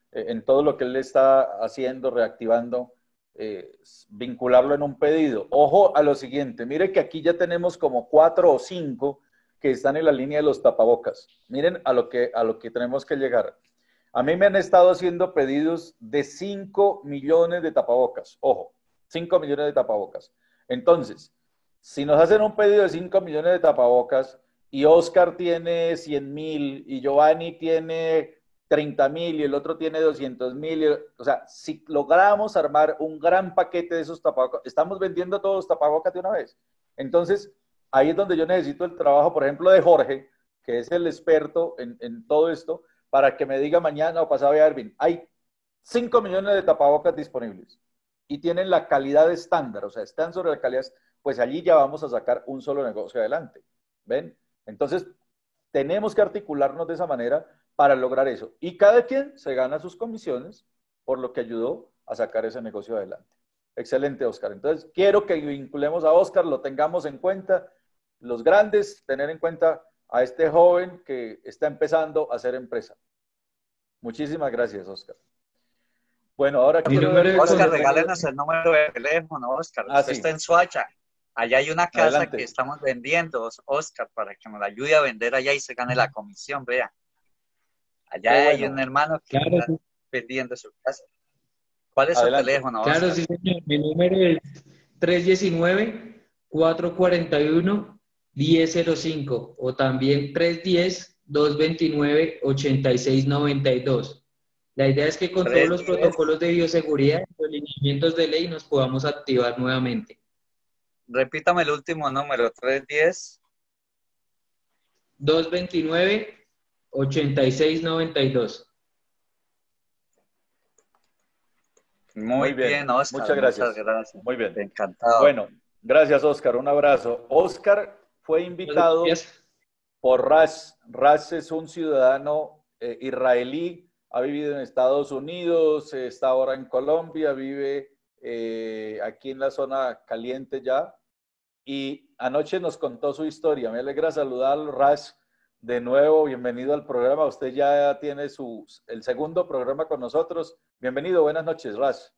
Speaker 1: en todo lo que él está haciendo, reactivando, vincularlo en un pedido. Ojo a lo siguiente, mire que aquí ya tenemos como 4 o 5 que están en la línea de los tapabocas. Miren a lo que tenemos que llegar. A mí me han estado haciendo pedidos de 5 millones de tapabocas. Ojo, 5 millones de tapabocas. Entonces, si nos hacen un pedido de 5 millones de tapabocas y Oscar tiene 100,000 y Giovanni tiene 30,000 y el otro tiene 200,000, o sea, si logramos armar un gran paquete de esos tapabocas, estamos vendiendo todos los tapabocas de una vez. Entonces, ahí es donde yo necesito el trabajo, por ejemplo, de Jorge, que es el experto en todo esto, para que me diga mañana o pasado, Ervin, hay 5 millones de tapabocas disponibles y tienen la calidad estándar, o sea, están sobre la calidad, pues allí ya vamos a sacar un solo negocio adelante. ¿Ven? Entonces, tenemos que articularnos de esa manera para lograr eso. Y cada quien se gana sus comisiones por lo que ayudó a sacar ese negocio adelante. Excelente, Oscar. Entonces, quiero que vinculemos a Oscar, lo tengamos en cuenta, los grandes, tener en cuenta a este joven que está empezando a hacer empresa. Muchísimas gracias, Oscar. Bueno, ahora quiero ver...
Speaker 4: Oscar, regálenos el número de teléfono, Oscar. Usted está en Soacha. Allá hay una casa adelante que estamos vendiendo, Oscar, para que nos ayude a vender allá y se gane la comisión, vea. Allá hay un hermano que está vendiendo su casa. ¿Cuál es su teléfono, Oscar?
Speaker 7: Claro, sí, señor. Mi número es 319-441-1005 o también 310-229-8692. La idea es que con todos los protocolos de bioseguridad y los lineamientos de ley nos podamos activar nuevamente.
Speaker 4: Repítame el último número, 310.
Speaker 7: 229-8692.
Speaker 4: Muy bien, Oscar.
Speaker 1: Muchas gracias. Muy bien.
Speaker 4: Encantado.
Speaker 1: Bueno, gracias, Oscar. Un abrazo. Oscar fue invitado por Raz. Raz es un ciudadano israelí, ha vivido en Estados Unidos, está ahora en Colombia, vive aquí en la zona caliente ya. Y anoche nos contó su historia. Me alegra saludarlo, Raz. De nuevo, bienvenido al programa. Usted ya tiene el segundo programa con nosotros. Bienvenido, buenas noches, Raz.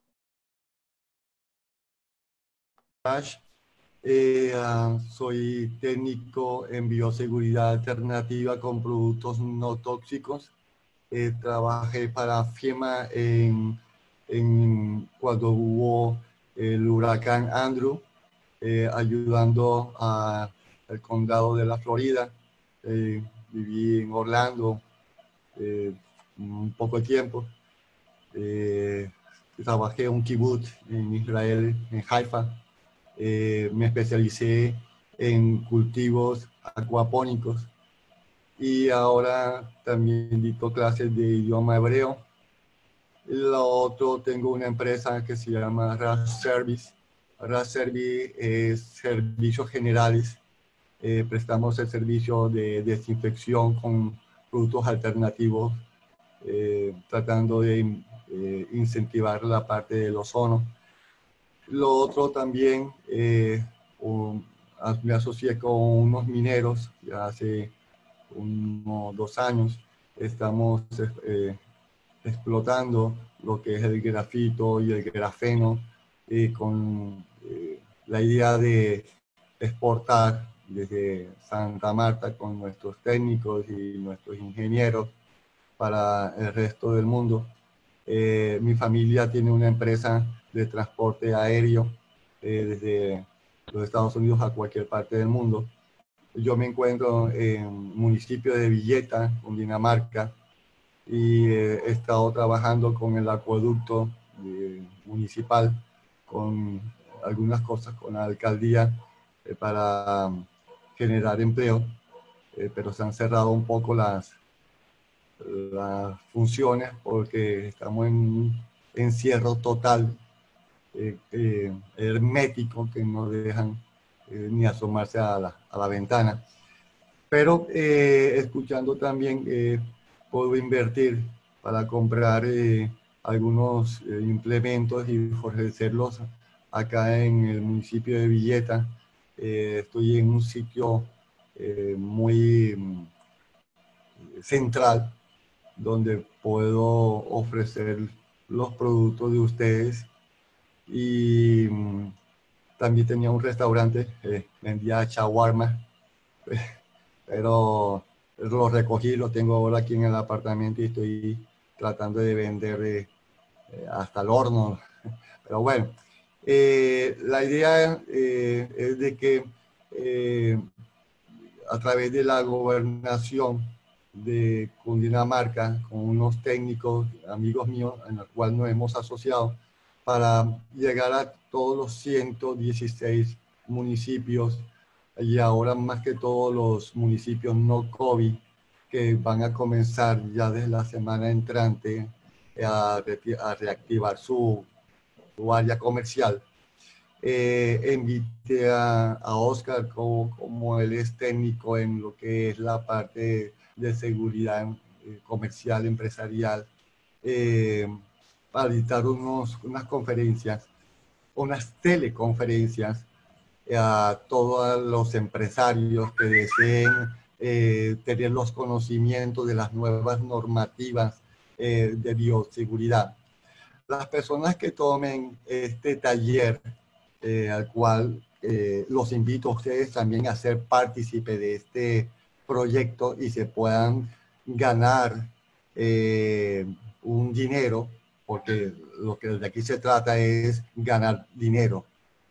Speaker 8: Soy técnico en bioseguridad alternativa con productos no tóxicos. Trabajé para FEMA cuando hubo el huracán Andrew, ayudando al condado de la Florida. Viví en Orlando un poco de tiempo. Trabajé en un kibutz en Israel, en Haifa. Me especialicé en cultivos acuapónicos y ahora también dicto clases de idioma hebreo. Lo otro, tengo una empresa que se llama RAS Service. RAS Service es servicios generales. Prestamos el servicio de desinfección con productos alternativos, tratando de incentivar la parte del ozono. Lo otro también, me asocié con unos mineros ya hace unos 2 años. Estamos explotando lo que es el grafito y el grafeno con la idea de exportar desde Santa Marta con nuestros técnicos y nuestros ingenieros para el resto del mundo. Mi familia tiene una empresa de transporte aéreo desde los Estados Unidos a cualquier parte del mundo. Yo me encuentro en el municipio de Villeta, Cundinamarca, y he estado trabajando con el acueducto municipal, con algunas cosas con la alcaldía para generar empleo, pero se han cerrado un poco las funciones porque estamos en un encierro total, hermético, que no dejan ni asomarse a la ventana. Pero escuchando también, puedo invertir para comprar algunos implementos y ofrecerlos acá en el municipio de Villeta. Estoy en un sitio muy central, donde puedo ofrecer los productos de ustedes. Y también tenía un restaurante, vendía shawarma, pero lo recogí, lo tengo ahora aquí en el apartamento y estoy tratando de vender hasta el horno. Pero bueno, la idea es de que a través de la gobernación de Cundinamarca, con unos técnicos, amigos míos, en los cuales nos hemos asociado, para llegar a todos los 116 municipios y ahora más que todos los municipios no COVID que van a comenzar ya desde la semana entrante a reactivar su área comercial. Invité a Oscar como él es técnico en lo que es la parte de seguridad comercial, empresarial, para dictar unas conferencias, unas teleconferencias a todos los empresarios que deseen tener los conocimientos de las nuevas normativas de bioseguridad. Las personas que tomen este taller, al cual los invito a ustedes también a ser partícipe de este proyecto y se puedan ganar un dinero, porque lo que de aquí se trata es ganar dinero.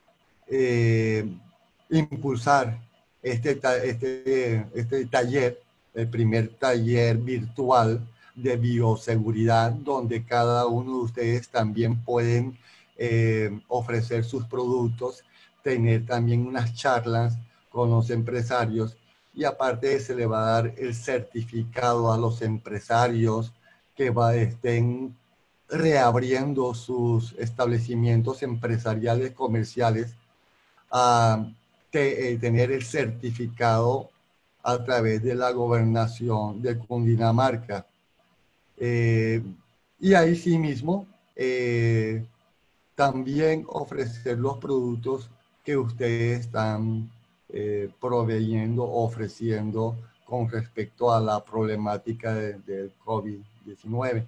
Speaker 8: Impulsar este taller, el primer taller virtual de bioseguridad, donde cada uno de ustedes también pueden ofrecer sus productos, tener también unas charlas con los empresarios y aparte se le va a dar el certificado a los empresarios que estén reabriendo sus establecimientos empresariales comerciales a tener el certificado a través de la gobernación de Cundinamarca. Y ahí sí mismo también ofrecer los productos que ustedes están proveyendo, ofreciendo con respecto a la problemática del COVID-19.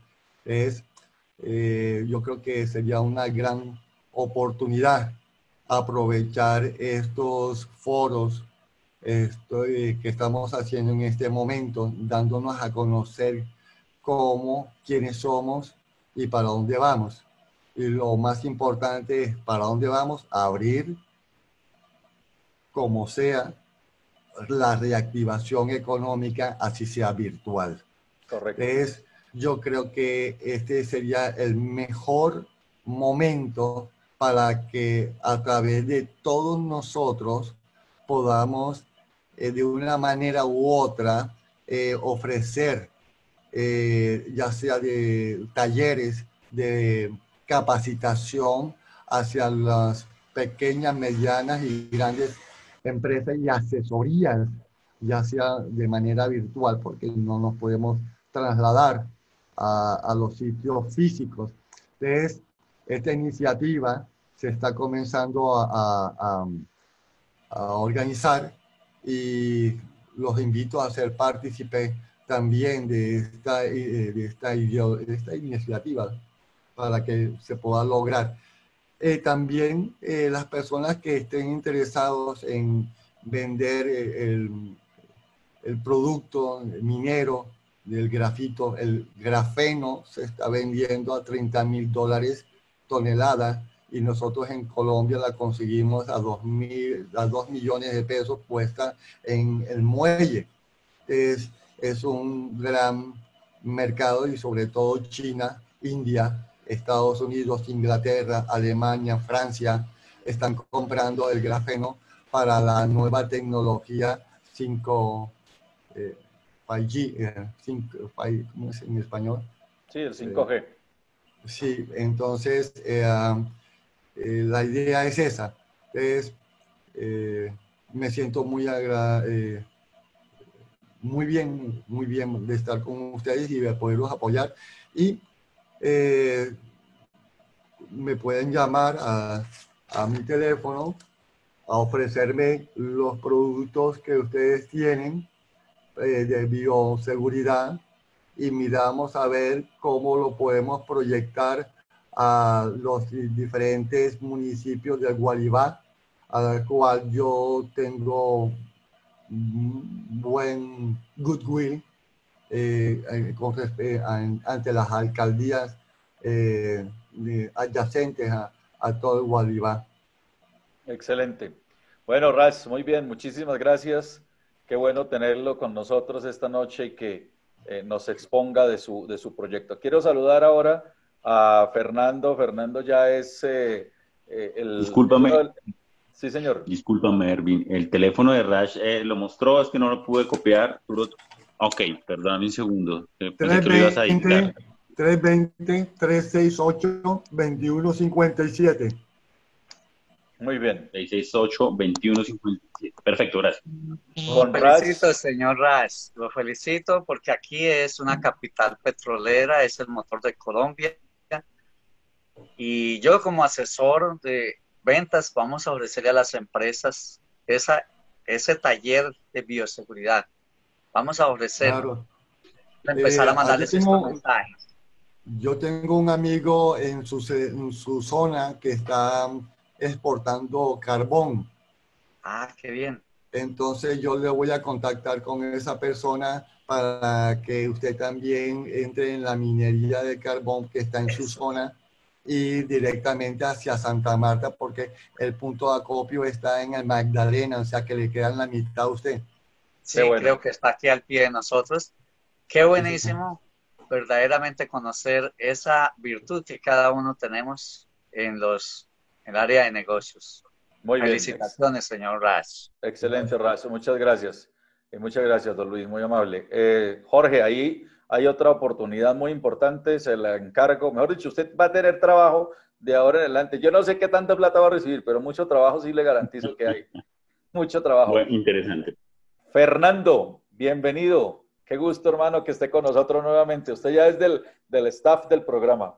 Speaker 8: Yo creo que sería una gran oportunidad aprovechar estos foros que estamos haciendo en este momento, dándonos a conocer quiénes somos y para dónde vamos. Y lo más importante es para dónde vamos, a abrir como sea la reactivación económica, así sea virtual.
Speaker 1: Correcto.
Speaker 8: Yo creo que este sería el mejor momento para que a través de todos nosotros podamos de una manera u otra ofrecer ya sea de talleres de capacitación hacia las pequeñas, medianas y grandes empresas y asesorías, ya sea de manera virtual, porque no nos podemos trasladar a los sitios físicos. Entonces, esta iniciativa se está comenzando a organizar y los invito a ser partícipes también de esta iniciativa para que se pueda lograr. También las personas que estén interesados en vender el producto minero del grafito, el grafeno se está vendiendo a $30,000 tonelada y nosotros en Colombia la conseguimos a 2 millones de pesos puesta en el muelle. Es un gran mercado y sobre todo China, India, Estados Unidos, Inglaterra, Alemania, Francia están comprando el grafeno para la nueva tecnología 5G, ¿cómo es en español?
Speaker 1: Sí, el 5G.
Speaker 8: Sí, entonces la idea es esa. Me siento muy bien de estar con ustedes y de poderlos apoyar. Y me pueden llamar a mi teléfono a ofrecerme los productos que ustedes tienen de bioseguridad y miramos a ver cómo lo podemos proyectar a los diferentes municipios de Gualibá, al cual yo tengo buen goodwill ante las alcaldías adyacentes a todo Gualibá.
Speaker 1: Excelente. Bueno, Ras, muy bien, muchísimas gracias. Qué bueno tenerlo con nosotros esta noche y que nos exponga de su proyecto. Quiero saludar ahora a Fernando. Fernando ya es
Speaker 6: Discúlpame.
Speaker 1: Sí, señor.
Speaker 6: Discúlpame, Ervin. El teléfono de Rash lo mostró, es que no lo pude copiar. Ok, perdón un segundo. Pensé que lo ibas a dictar.
Speaker 8: 320-368-2157.
Speaker 1: Muy bien.
Speaker 6: 668-2157. Perfecto, gracias.
Speaker 4: Lo felicito, señor Rash. Lo felicito porque aquí es una capital petrolera, es el motor de Colombia. Y yo como asesor de ventas vamos a ofrecerle a las empresas ese taller de bioseguridad. Vamos a ofrecer, empezar a mandarles estos mensajes.
Speaker 8: Yo tengo un amigo en su zona que está exportando carbón.
Speaker 4: Ah, qué bien.
Speaker 8: Entonces yo le voy a contactar con esa persona para que usted también entre en la minería de carbón que está en su zona y directamente hacia Santa Marta, porque el punto de acopio está en el Magdalena, o sea que le queda en la mitad a usted.
Speaker 4: Sí, bueno. Creo que está aquí al pie de nosotros. Qué buenísimo verdaderamente conocer esa virtud que cada uno tenemos en el área de negocios.
Speaker 1: Muy bien.
Speaker 4: Felicitaciones, señor Rash.
Speaker 1: Excelente, Rash. Muchas gracias. Muchas gracias, don Luis. Muy amable. Jorge, ahí hay otra oportunidad muy importante. Se la encargo. Mejor dicho, usted va a tener trabajo de ahora en adelante. Yo no sé qué tanta plata va a recibir, pero mucho trabajo sí le garantizo que hay. Mucho trabajo.
Speaker 6: Bueno, interesante.
Speaker 1: Fernando, bienvenido. Qué gusto, hermano, que esté con nosotros nuevamente. Usted ya es del staff del programa.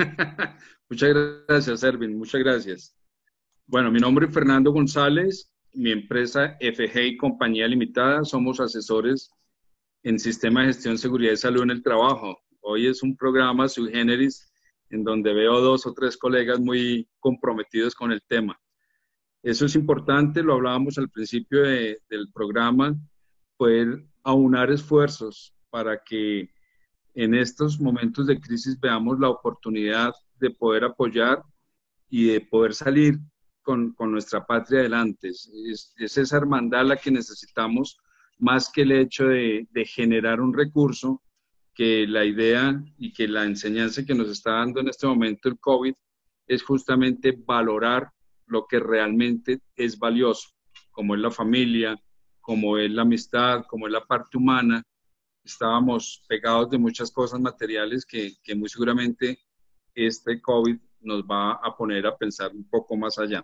Speaker 9: Muchas gracias, Ervin. Muchas gracias. Bueno, mi nombre es Fernando González, mi empresa FG Compañía Limitada, somos asesores en Sistema de Gestión, Seguridad y Salud en el Trabajo. Hoy es un programa sui generis en donde veo 2 o 3 colegas muy comprometidos con el tema. Eso es importante, lo hablábamos al principio del programa, poder aunar esfuerzos para que en estos momentos de crisis veamos la oportunidad de poder apoyar y de poder salir con nuestra patria adelante. Es esa hermandad la que necesitamos, más que el hecho de generar un recurso, que la idea y que la enseñanza que nos está dando en este momento el COVID es justamente valorar lo que realmente es valioso, como es la familia, como es la amistad, como es la parte humana. Estábamos pegados de muchas cosas materiales que muy seguramente este COVID nos va a poner a pensar un poco más allá.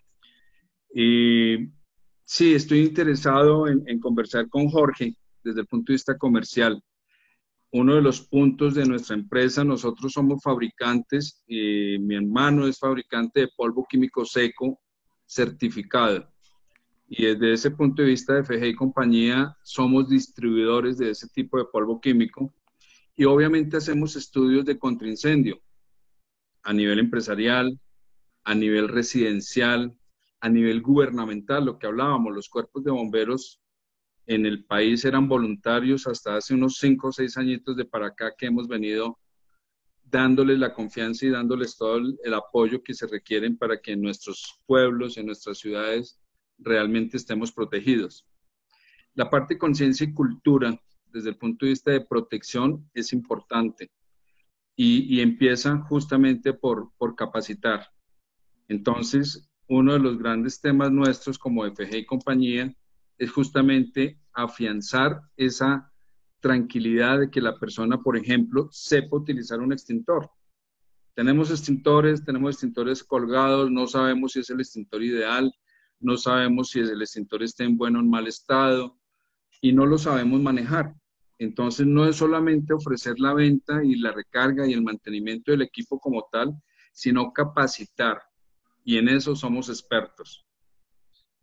Speaker 9: Y sí, estoy interesado en conversar con Jorge desde el punto de vista comercial. Uno de los puntos de nuestra empresa, nosotros somos fabricantes, mi hermano es fabricante de polvo químico seco certificado. Y desde ese punto de vista de FG y compañía, somos distribuidores de ese tipo de polvo químico. Y obviamente hacemos estudios de contraincendio a nivel empresarial, a nivel residencial, a nivel gubernamental, lo que hablábamos, los cuerpos de bomberos en el país eran voluntarios hasta hace unos 5 o 6 añitos de para acá que hemos venido dándoles la confianza y dándoles todo el apoyo que se requieren para que en nuestros pueblos, en nuestras ciudades, realmente estemos protegidos. La parte de conciencia y cultura, desde el punto de vista de protección, es importante y empieza justamente por capacitar. Entonces, uno de los grandes temas nuestros como FG y compañía es justamente afianzar esa tranquilidad de que la persona, por ejemplo, sepa utilizar un extintor. Tenemos extintores colgados, no sabemos si es el extintor ideal, no sabemos si el extintor está en buen o en mal estado y no lo sabemos manejar. Entonces, no es solamente ofrecer la venta y la recarga y el mantenimiento del equipo como tal, sino capacitar. Y en eso somos expertos.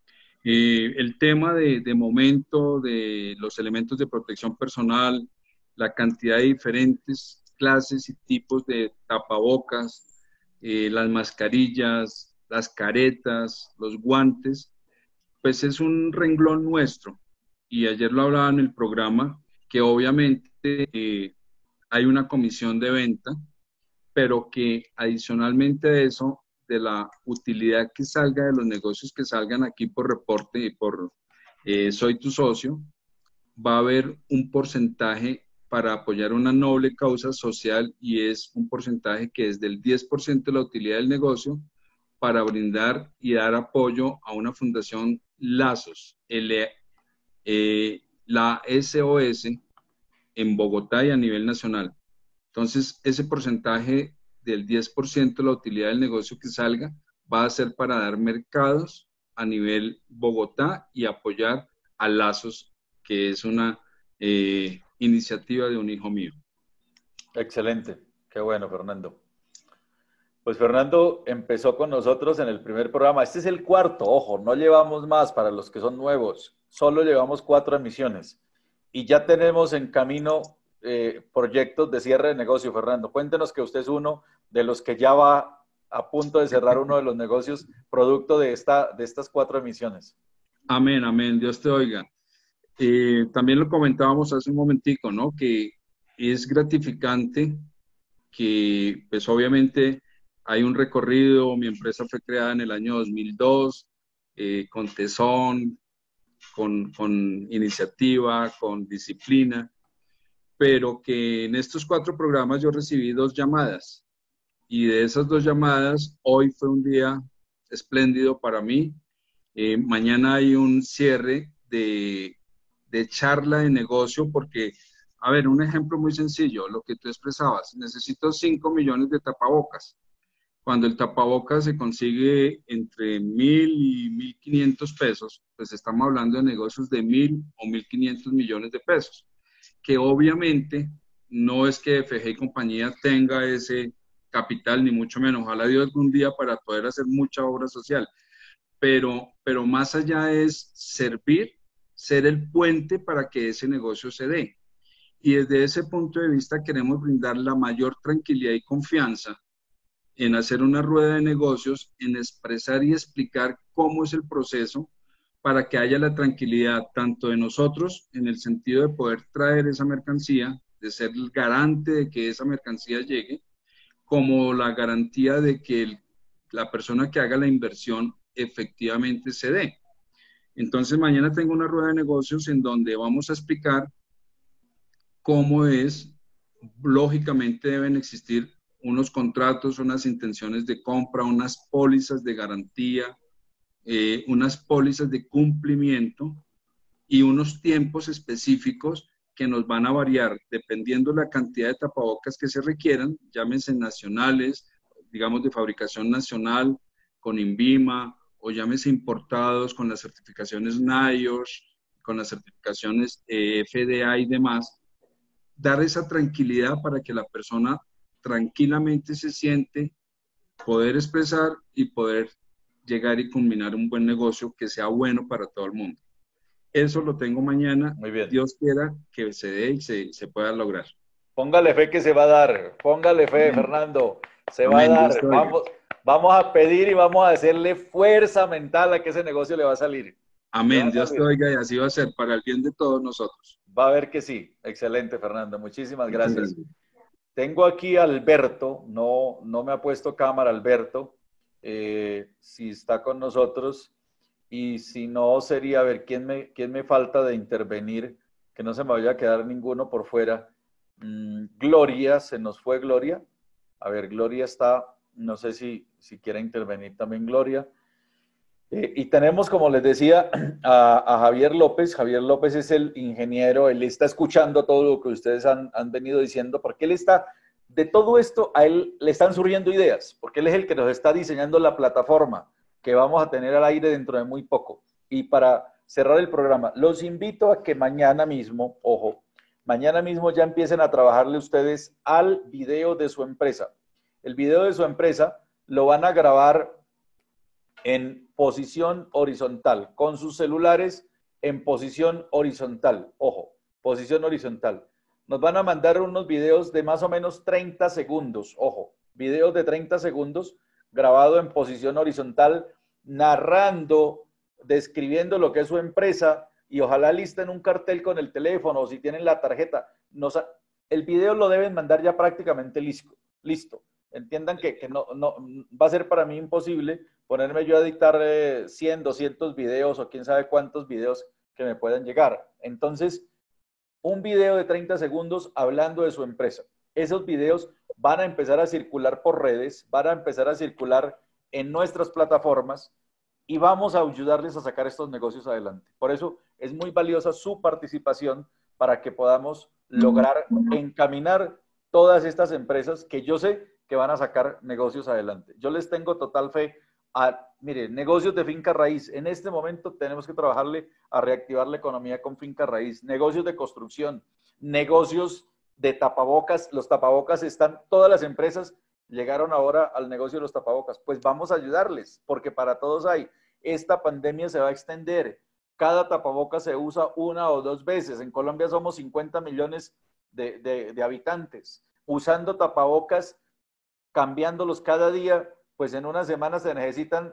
Speaker 9: El tema de momento de los elementos de protección personal, la cantidad de diferentes clases y tipos de tapabocas, las mascarillas, las caretas, los guantes, pues es un renglón nuestro. Y ayer lo hablaba en el programa, que obviamente hay una comisión de venta, pero que adicionalmente a eso, de la utilidad que salga de los negocios que salgan aquí por reporte y por Soy tu socio, va a haber un porcentaje para apoyar una noble causa social, y es un porcentaje que es del 10% de la utilidad del negocio para brindar y dar apoyo a una fundación Lazos, la SOS en Bogotá y a nivel nacional. Entonces, ese porcentaje del 10% de la utilidad del negocio que salga va a ser para dar mercados a nivel Bogotá y apoyar a Lazos, que es una iniciativa de un hijo mío.
Speaker 1: Excelente, qué bueno, Fernando. Pues Fernando empezó con nosotros en el primer programa. Este es el cuarto, ojo, no llevamos más para los que son nuevos, solo llevamos 4 emisiones y ya tenemos en camino proyectos de cierre de negocio. Fernando, cuéntenos que usted es uno de los que ya va a punto de cerrar uno de los negocios producto de estas 4 emisiones.
Speaker 9: Amén, amén, Dios te oiga. También lo comentábamos hace un momentico, ¿no? Que es gratificante que, pues obviamente, hay un recorrido. Mi empresa fue creada en el año 2002, con tesón, con iniciativa, con disciplina, pero que en estos 4 programas yo recibí 2 llamadas, y de esas 2 llamadas, hoy fue un día espléndido para mí. Mañana hay un cierre de charla de negocio, porque, a ver, un ejemplo muy sencillo, lo que tú expresabas, necesito 5 millones de tapabocas. Cuando el tapabocas se consigue entre 1.000 y 1.500 pesos, pues estamos hablando de negocios de 1.000 o 1.500 millones de pesos, que obviamente no es que FG y compañía tenga ese capital, ni mucho menos, ojalá Dios algún día para poder hacer mucha obra social, pero más allá es servir, ser el puente para que ese negocio se dé. Y desde ese punto de vista queremos brindar la mayor tranquilidad y confianza en hacer una rueda de negocios, en expresar y explicar cómo es el proceso, para que haya la tranquilidad tanto de nosotros en el sentido de poder traer esa mercancía, de ser el garante de que esa mercancía llegue, como la garantía de que la persona que haga la inversión efectivamente se dé. Entonces mañana tengo una rueda de negocios en donde vamos a explicar cómo es, lógicamente deben existir unos contratos, unas intenciones de compra, unas pólizas de garantía, unas pólizas de cumplimiento y unos tiempos específicos que nos van a variar dependiendo la cantidad de tapabocas que se requieran, llámense nacionales, digamos de fabricación nacional, con INVIMA, o llámese importados con las certificaciones NIOSH, con las certificaciones FDA y demás. Dar esa tranquilidad para que la persona tranquilamente se siente, poder expresar y poder llegar y culminar un buen negocio que sea bueno para todo el mundo. Eso lo tengo mañana.
Speaker 1: Muy bien.
Speaker 9: Dios quiera que se dé y se pueda lograr.
Speaker 1: Póngale fe que se va a dar. Póngale fe,
Speaker 9: Amén.
Speaker 1: Fernando. Se
Speaker 9: Amén,
Speaker 1: va a
Speaker 9: Dios
Speaker 1: dar.
Speaker 9: te oiga.
Speaker 1: Vamos a pedir y vamos a hacerle fuerza mental a que ese negocio le va a salir.
Speaker 9: Amén, Dios te oiga, y así va a ser para el bien de todos nosotros.
Speaker 1: Va a ver que sí. Excelente, Fernando. Muchísimas gracias. Tengo aquí a Alberto. No me ha puesto cámara, Alberto. Si está con nosotros. Y si no, sería a ver quién me falta de intervenir, que no se me vaya a quedar ninguno por fuera. Gloria, se nos fue Gloria. A ver, Gloria está, no sé si quiere intervenir también Gloria. Y tenemos, como les decía, a Javier López. Javier López es el ingeniero, él está escuchando todo lo que ustedes han venido diciendo, porque él está, de todo esto, a él le están surgiendo ideas, porque él es el que nos está diseñando la plataforma que vamos a tener al aire dentro de muy poco. Y para cerrar el programa, los invito a que mañana mismo, ojo, mañana mismo ya empiecen a trabajarle ustedes al video de su empresa. El video de su empresa lo van a grabar en posición horizontal, con sus celulares en posición horizontal. Ojo, posición horizontal. nos van a mandar unos videos de más o menos 30 segundos, ojo, videos de 30 segundos grabado en posición horizontal, narrando, describiendo lo que es su empresa y ojalá listen un cartel con el teléfono o si tienen la tarjeta. El video lo deben mandar ya prácticamente listo. Entiendan que no va a ser para mí imposible ponerme yo a dictar 100, 200 videos o quién sabe cuántos videos que me puedan llegar. Entonces, un video de 30 segundos hablando de su empresa. Esos videos van a empezar a circular por redes, van a empezar a circular en nuestras plataformas y vamos a ayudarles a sacar estos negocios adelante. Por eso es muy valiosa su participación para que podamos lograr encaminar todas estas empresas que yo sé que van a sacar negocios adelante. Yo les tengo total fe mire, negocios de finca raíz. En este momento tenemos que trabajarle a reactivar la economía con finca raíz. Negocios de construcción, negocios de tapabocas. Los tapabocas están, todas las empresas llegaron ahora al negocio de los tapabocas. Pues vamos a ayudarles, porque para todos hay. Esta pandemia se va a extender. Cada tapabocas se usa 1 o 2 veces. En Colombia somos 50 millones de habitantes. Usando tapabocas, cambiándolos cada día, pues en una semana se necesitan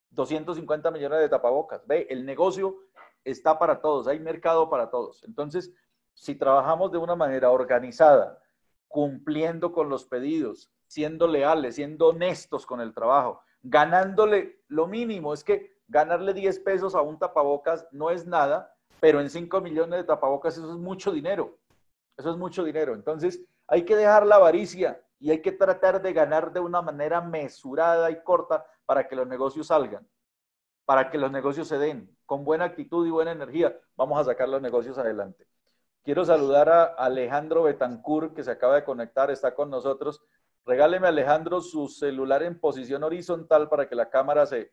Speaker 1: 250 millones de tapabocas. Ve, el negocio está para todos, hay mercado para todos. Entonces, si trabajamos de una manera organizada, cumpliendo con los pedidos, siendo leales, siendo honestos con el trabajo, ganándole lo mínimo, es que ganarle 10 pesos a un tapabocas no es nada, pero en 5 millones de tapabocas eso es mucho dinero. Eso es mucho dinero. Entonces, hay que dejar la avaricia y hay que tratar de ganar de una manera mesurada y corta para que los negocios salgan, para que los negocios se den. Con buena actitud y buena energía, vamos a sacar los negocios adelante. Quiero saludar a Alejandro Betancourt, que se acaba de conectar, está con nosotros. Regáleme, Alejandro, su celular en posición horizontal para que la cámara se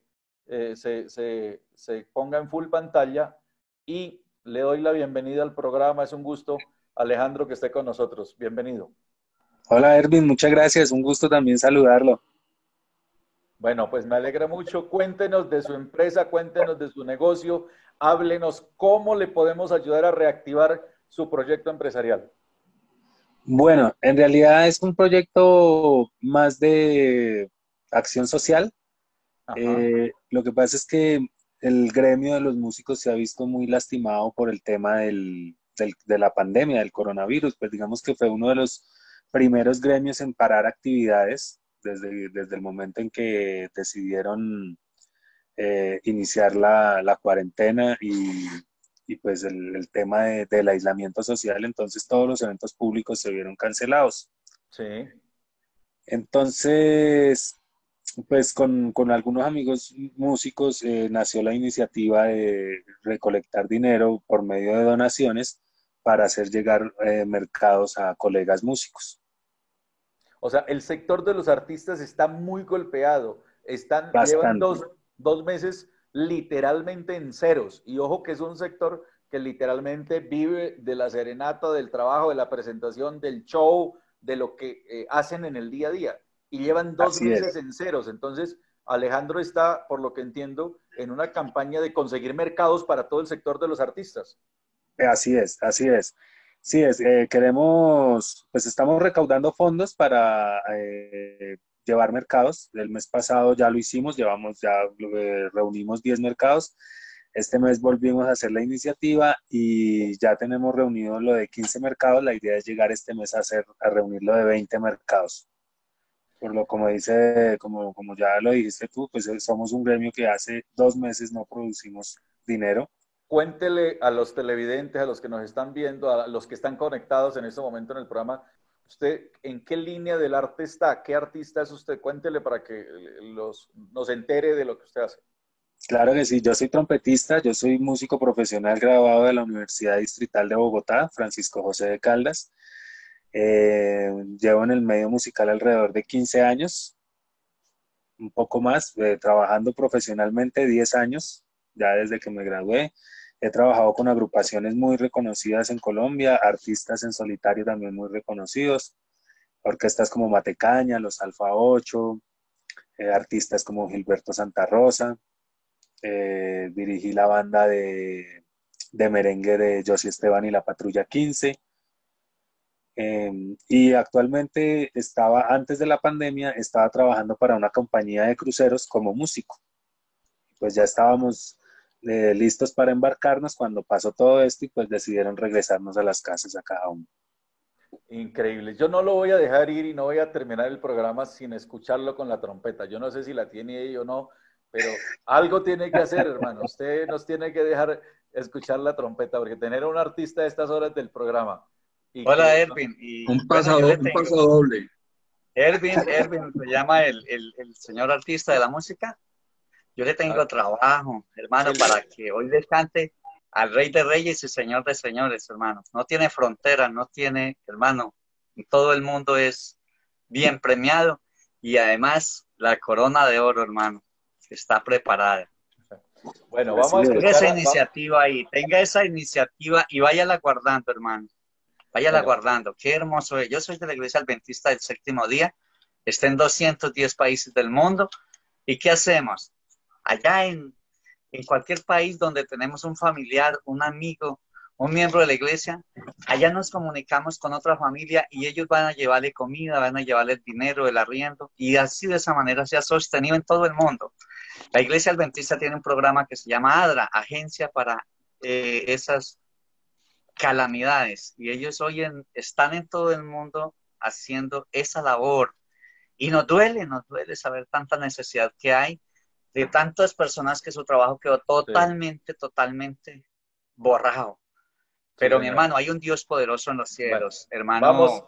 Speaker 1: ponga en full pantalla y le doy la bienvenida al programa. Es un gusto, Alejandro, que esté con nosotros. Bienvenido.
Speaker 10: Hola Ervin, muchas gracias, un gusto también saludarlo.
Speaker 1: Bueno, pues me alegra mucho. Cuéntenos de su empresa, cuéntenos de su negocio, háblenos cómo le podemos ayudar a reactivar su proyecto empresarial.
Speaker 10: Bueno, en realidad es un proyecto más de acción social. Lo que pasa es que el gremio de los músicos se ha visto muy lastimado por el tema de la pandemia, del coronavirus. Pues digamos que fue uno de los primeros gremios en parar actividades desde el momento en que decidieron iniciar la cuarentena y pues el tema del aislamiento social. Entonces todos los eventos públicos se vieron cancelados.
Speaker 1: Sí.
Speaker 10: Entonces, pues con algunos amigos músicos nació la iniciativa de recolectar dinero por medio de donaciones para hacer llegar mercados a colegas músicos.
Speaker 1: O sea, el sector de los artistas está muy golpeado. Llevan dos meses literalmente en ceros. Y ojo que es un sector que literalmente vive de la serenata, del trabajo, de la presentación, del show, de lo que hacen en el día a día. Y llevan 2 meses en ceros. Entonces, Alejandro está, por lo que entiendo, en una campaña de conseguir mercados para todo el sector de los artistas.
Speaker 10: Así es, así es. Sí, queremos, pues estamos recaudando fondos para llevar mercados. El mes pasado ya lo hicimos, reunimos 10 mercados. Este mes volvimos a hacer la iniciativa y ya tenemos reunido lo de 15 mercados. La idea es llegar este mes a reunir lo de 20 mercados. Como ya lo dijiste tú, pues somos un gremio que hace 2 meses no producimos dinero.
Speaker 1: Cuéntele a los televidentes, a los que nos están viendo, a los que están conectados en este momento en el programa, ¿usted en qué línea del arte está? ¿Qué artista es usted? Cuéntele para que nos entere de lo que usted hace.
Speaker 10: Claro que sí, yo soy trompetista, yo soy músico profesional graduado de la Universidad Distrital de Bogotá, Francisco José de Caldas. Llevo en el medio musical alrededor de 15 años, un poco más, trabajando profesionalmente 10 años, ya desde que me gradué. He trabajado con agrupaciones muy reconocidas en Colombia, artistas en solitario también muy reconocidos, orquestas como Matecaña, Los Alfa 8, artistas como Gilberto Santa Rosa. Dirigí la banda de merengue de Josy Esteban y la Patrulla 15. Y actualmente antes de la pandemia, estaba trabajando para una compañía de cruceros como músico. Pues ya estábamos listos para embarcarnos cuando pasó todo esto y pues decidieron regresarnos a las casas a cada uno.
Speaker 1: Increíble. Yo no lo voy a dejar ir y no voy a terminar el programa sin escucharlo con la trompeta. Yo no sé si la tiene ahí o no, pero algo tiene que hacer, hermano. Usted nos tiene que dejar escuchar la trompeta, porque tener a un artista a estas horas del programa.
Speaker 4: Hola, Ervin.
Speaker 9: Un paso doble.
Speaker 4: Ervin, se llama el señor artista de la música. Yo le tengo trabajo, hermano, para que hoy le cante al Rey de Reyes y Señor de Señores, hermano. No tiene frontera, no tiene, hermano. Todo el mundo es bien premiado y además la corona de oro, hermano, está preparada.
Speaker 1: Bueno, vamos a escuchar.
Speaker 4: Tenga esa iniciativa y váyala guardando, hermano. Váyala guardando. Qué hermoso es. Yo soy de la Iglesia Adventista del Séptimo Día. Está en 210 países del mundo. ¿Y qué hacemos? Allá en cualquier país donde tenemos un familiar, un amigo, un miembro de la iglesia, allá nos comunicamos con otra familia y ellos van a llevarle comida, van a llevarle el dinero, el arriendo, y así de esa manera se ha sostenido en todo el mundo. La Iglesia Adventista tiene un programa que se llama ADRA, Agencia para esas calamidades, y ellos hoy están en todo el mundo haciendo esa labor. Y nos duele saber tanta necesidad que hay de tantas personas que su trabajo quedó totalmente borrado. Pero mi hermano, hay un Dios poderoso en los cielos, hermano.
Speaker 1: Vamos,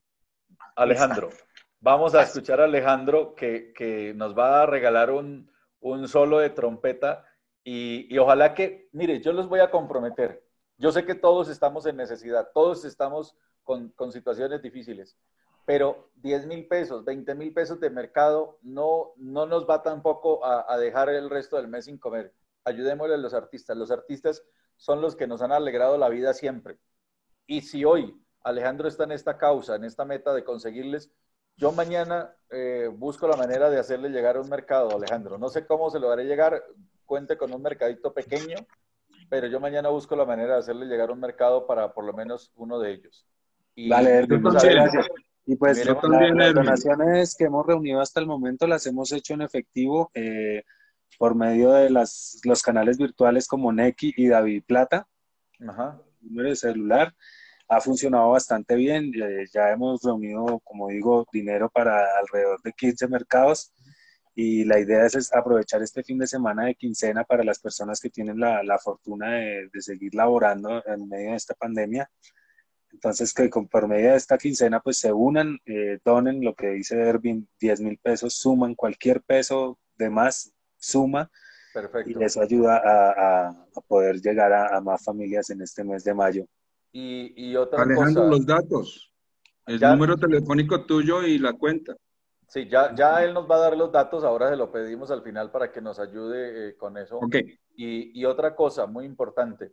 Speaker 1: Alejandro, vamos a escuchar a Alejandro que nos va a regalar un solo de trompeta y ojalá que, mire, yo los voy a comprometer. Yo sé que todos estamos en necesidad, todos estamos con situaciones difíciles, pero 10,000 pesos, 20,000 pesos de mercado no nos va tampoco a dejar el resto del mes sin comer. Ayudémosle a los artistas. Los artistas son los que nos han alegrado la vida siempre. Y si hoy Alejandro está en esta causa, en esta meta de conseguirles, yo mañana busco la manera de hacerle llegar a un mercado, Alejandro. No sé cómo se lo haré llegar, cuente con un mercadito pequeño, pero yo mañana busco la manera de hacerle llegar a un mercado para por lo menos uno de ellos. Y
Speaker 10: vale, muchas gracias. Y pues las donaciones que hemos reunido hasta el momento las hemos hecho en efectivo por medio de los canales virtuales como Nequi y David Plata.
Speaker 1: Ajá.
Speaker 10: Número de celular. Ha funcionado bastante bien. Ya hemos reunido, como digo, dinero para alrededor de 15 mercados. Y la idea es aprovechar este fin de semana de quincena para las personas que tienen la fortuna de seguir laborando en medio de esta pandemia. Entonces, que por medio de esta quincena, pues se unan, donen lo que dice Ervin, 10,000 pesos, suman cualquier peso de más, suma.
Speaker 1: Perfecto.
Speaker 10: Y eso ayuda a poder llegar a más familias en este mes de mayo.
Speaker 1: Y otra
Speaker 9: Alejandro,
Speaker 1: cosa.
Speaker 9: los datos, el número telefónico tuyo y la cuenta.
Speaker 1: Sí, ya él nos va a dar los datos, ahora se lo pedimos al final para que nos ayude con eso.
Speaker 9: Okay.
Speaker 1: Y otra cosa muy importante,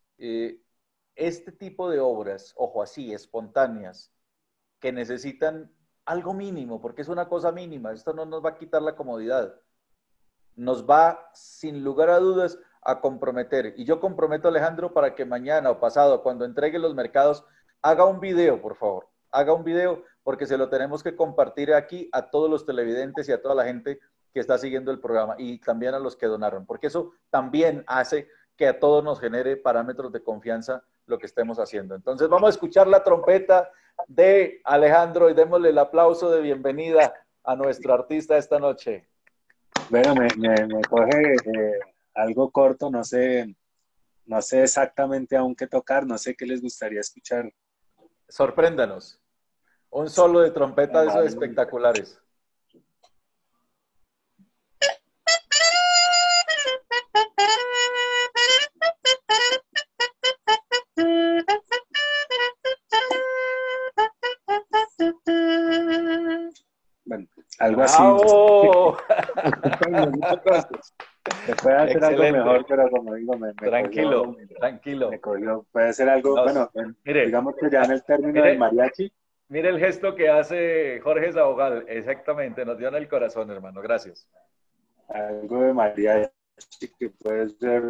Speaker 1: este tipo de obras, ojo así, espontáneas, que necesitan algo mínimo, porque es una cosa mínima, esto no nos va a quitar la comodidad, nos va sin lugar a dudas a comprometer. Y yo comprometo a Alejandro para que mañana o pasado, cuando entregue los mercados, haga un video, por favor, haga un video, porque se lo tenemos que compartir aquí a todos los televidentes y a toda la gente que está siguiendo el programa y también a los que donaron, porque eso también hace que a todos nos genere parámetros de confianza lo que estemos haciendo. Entonces vamos a escuchar la trompeta de Alejandro y démosle el aplauso de bienvenida a nuestro artista esta noche.
Speaker 10: Bueno, me coge algo corto, no sé exactamente aún qué tocar, no sé qué les gustaría escuchar.
Speaker 1: Sorpréndanos. Un solo de trompeta de esos espectaculares.
Speaker 10: Bueno, algo así. Se puede hacer
Speaker 1: excelente.
Speaker 10: algo mejor, pero como digo,
Speaker 1: tranquilo.
Speaker 10: Me cogió. Puede ser algo,
Speaker 1: mire,
Speaker 10: digamos que ya en el término del mariachi.
Speaker 1: Mire el gesto que hace Jorge Sabogal, exactamente, nos dio en el corazón, hermano, gracias.
Speaker 10: Algo de mariachi que puede ser...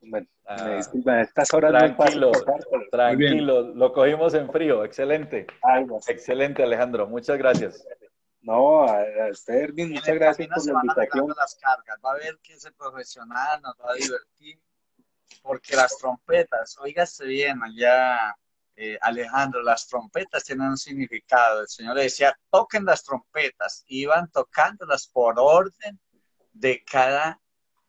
Speaker 10: Bueno, me disculpan, a estas horas
Speaker 1: tranquilo,
Speaker 10: no es fácil pasar,
Speaker 1: tranquilo, lo cogimos en frío, excelente. Excelente, Alejandro, muchas gracias.
Speaker 10: No, a usted, Erwin, muchas gracias por la invitación.
Speaker 4: Las cargas, va a ver que ese profesional nos va a divertir, porque las trompetas, óigase bien allá, Alejandro, las trompetas tienen un significado. El Señor le decía, toquen las trompetas, iban tocándolas por orden de cada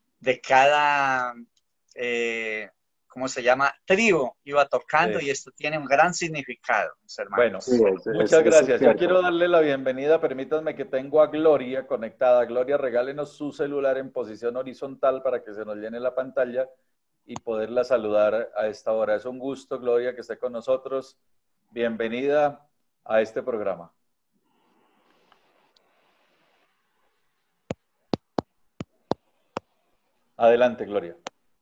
Speaker 4: ¿cómo se llama? Tribu, iba tocando, sí. Y esto tiene un gran significado, mis hermanos.
Speaker 1: Bueno, sí, muchas gracias. Yo quiero darle la bienvenida, permítanme que tengo a Gloria conectada. Gloria, regálenos su celular en posición horizontal para que se nos llene la pantalla y poderla saludar a esta hora. Es un gusto, Gloria, que esté con nosotros. Bienvenida a este programa. Adelante, Gloria.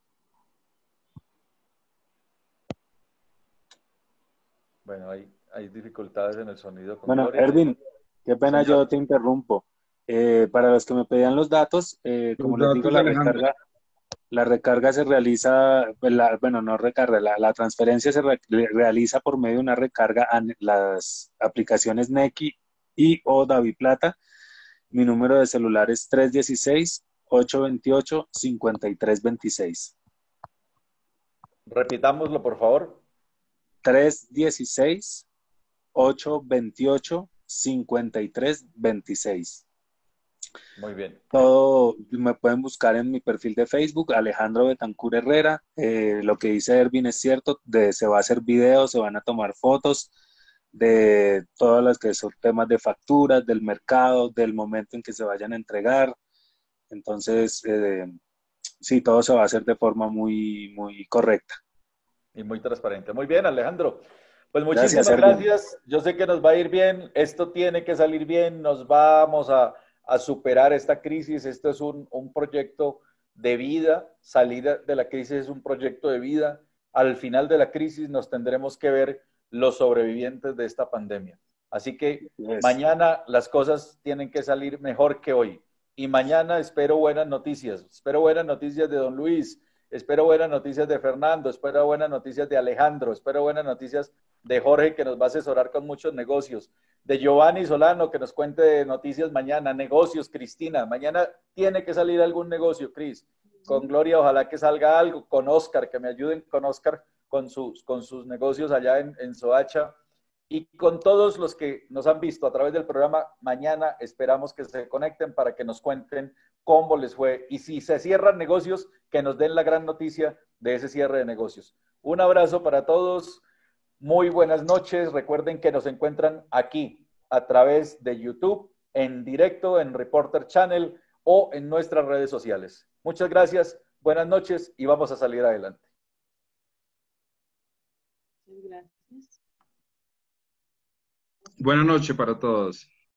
Speaker 1: Bueno, hay dificultades en el sonido.
Speaker 10: Bueno, Gloria. Erwin, qué pena, señor, yo te interrumpo. Para los que me pedían los datos, como les digo, la recarga se realiza, la transferencia se realiza por medio de una recarga a las aplicaciones Nequi y o DaviPlata. Mi número de celular es 316-828-5326.
Speaker 1: Repitámoslo, por favor.
Speaker 10: 316-828-5326.
Speaker 1: Muy bien.
Speaker 10: Todo me pueden buscar en mi perfil de Facebook, Alejandro Betancur Herrera. Lo que dice Erwin es cierto, se va a hacer videos, se van a tomar fotos de todas las que son temas de facturas, del mercado, del momento en que se vayan a entregar. Entonces, sí, todo se va a hacer de forma muy, muy correcta.
Speaker 1: Y muy transparente. Muy bien, Alejandro. Pues muchísimas gracias. Yo sé que nos va a ir bien. Esto tiene que salir bien. Nos vamos a superar esta crisis. Esto es un proyecto de vida. Salir de la crisis es un proyecto de vida. Al final de la crisis nos tendremos que ver los sobrevivientes de esta pandemia. Así que mañana las cosas tienen que salir mejor que hoy. Y mañana espero buenas noticias. Espero buenas noticias de don Luis. Espero buenas noticias de Fernando, espero buenas noticias de Alejandro, espero buenas noticias de Jorge, que nos va a asesorar con muchos negocios, de Giovanni Solano, que nos cuente de noticias mañana, negocios, Cristina, mañana tiene que salir algún negocio, Cris, con Gloria, ojalá que salga algo, con Oscar, que me ayuden con Oscar, con sus negocios allá en Soacha, y con todos los que nos han visto a través del programa, mañana esperamos que se conecten para que nos cuenten cómo les fue. Y si se cierran negocios, que nos den la gran noticia de ese cierre de negocios. Un abrazo para todos. Muy buenas noches. Recuerden que nos encuentran aquí a través de YouTube, en directo, en Reporter Channel o en nuestras redes sociales. Muchas gracias. Buenas noches y vamos a salir adelante.
Speaker 2: Gracias.
Speaker 9: Buenas noches para todos.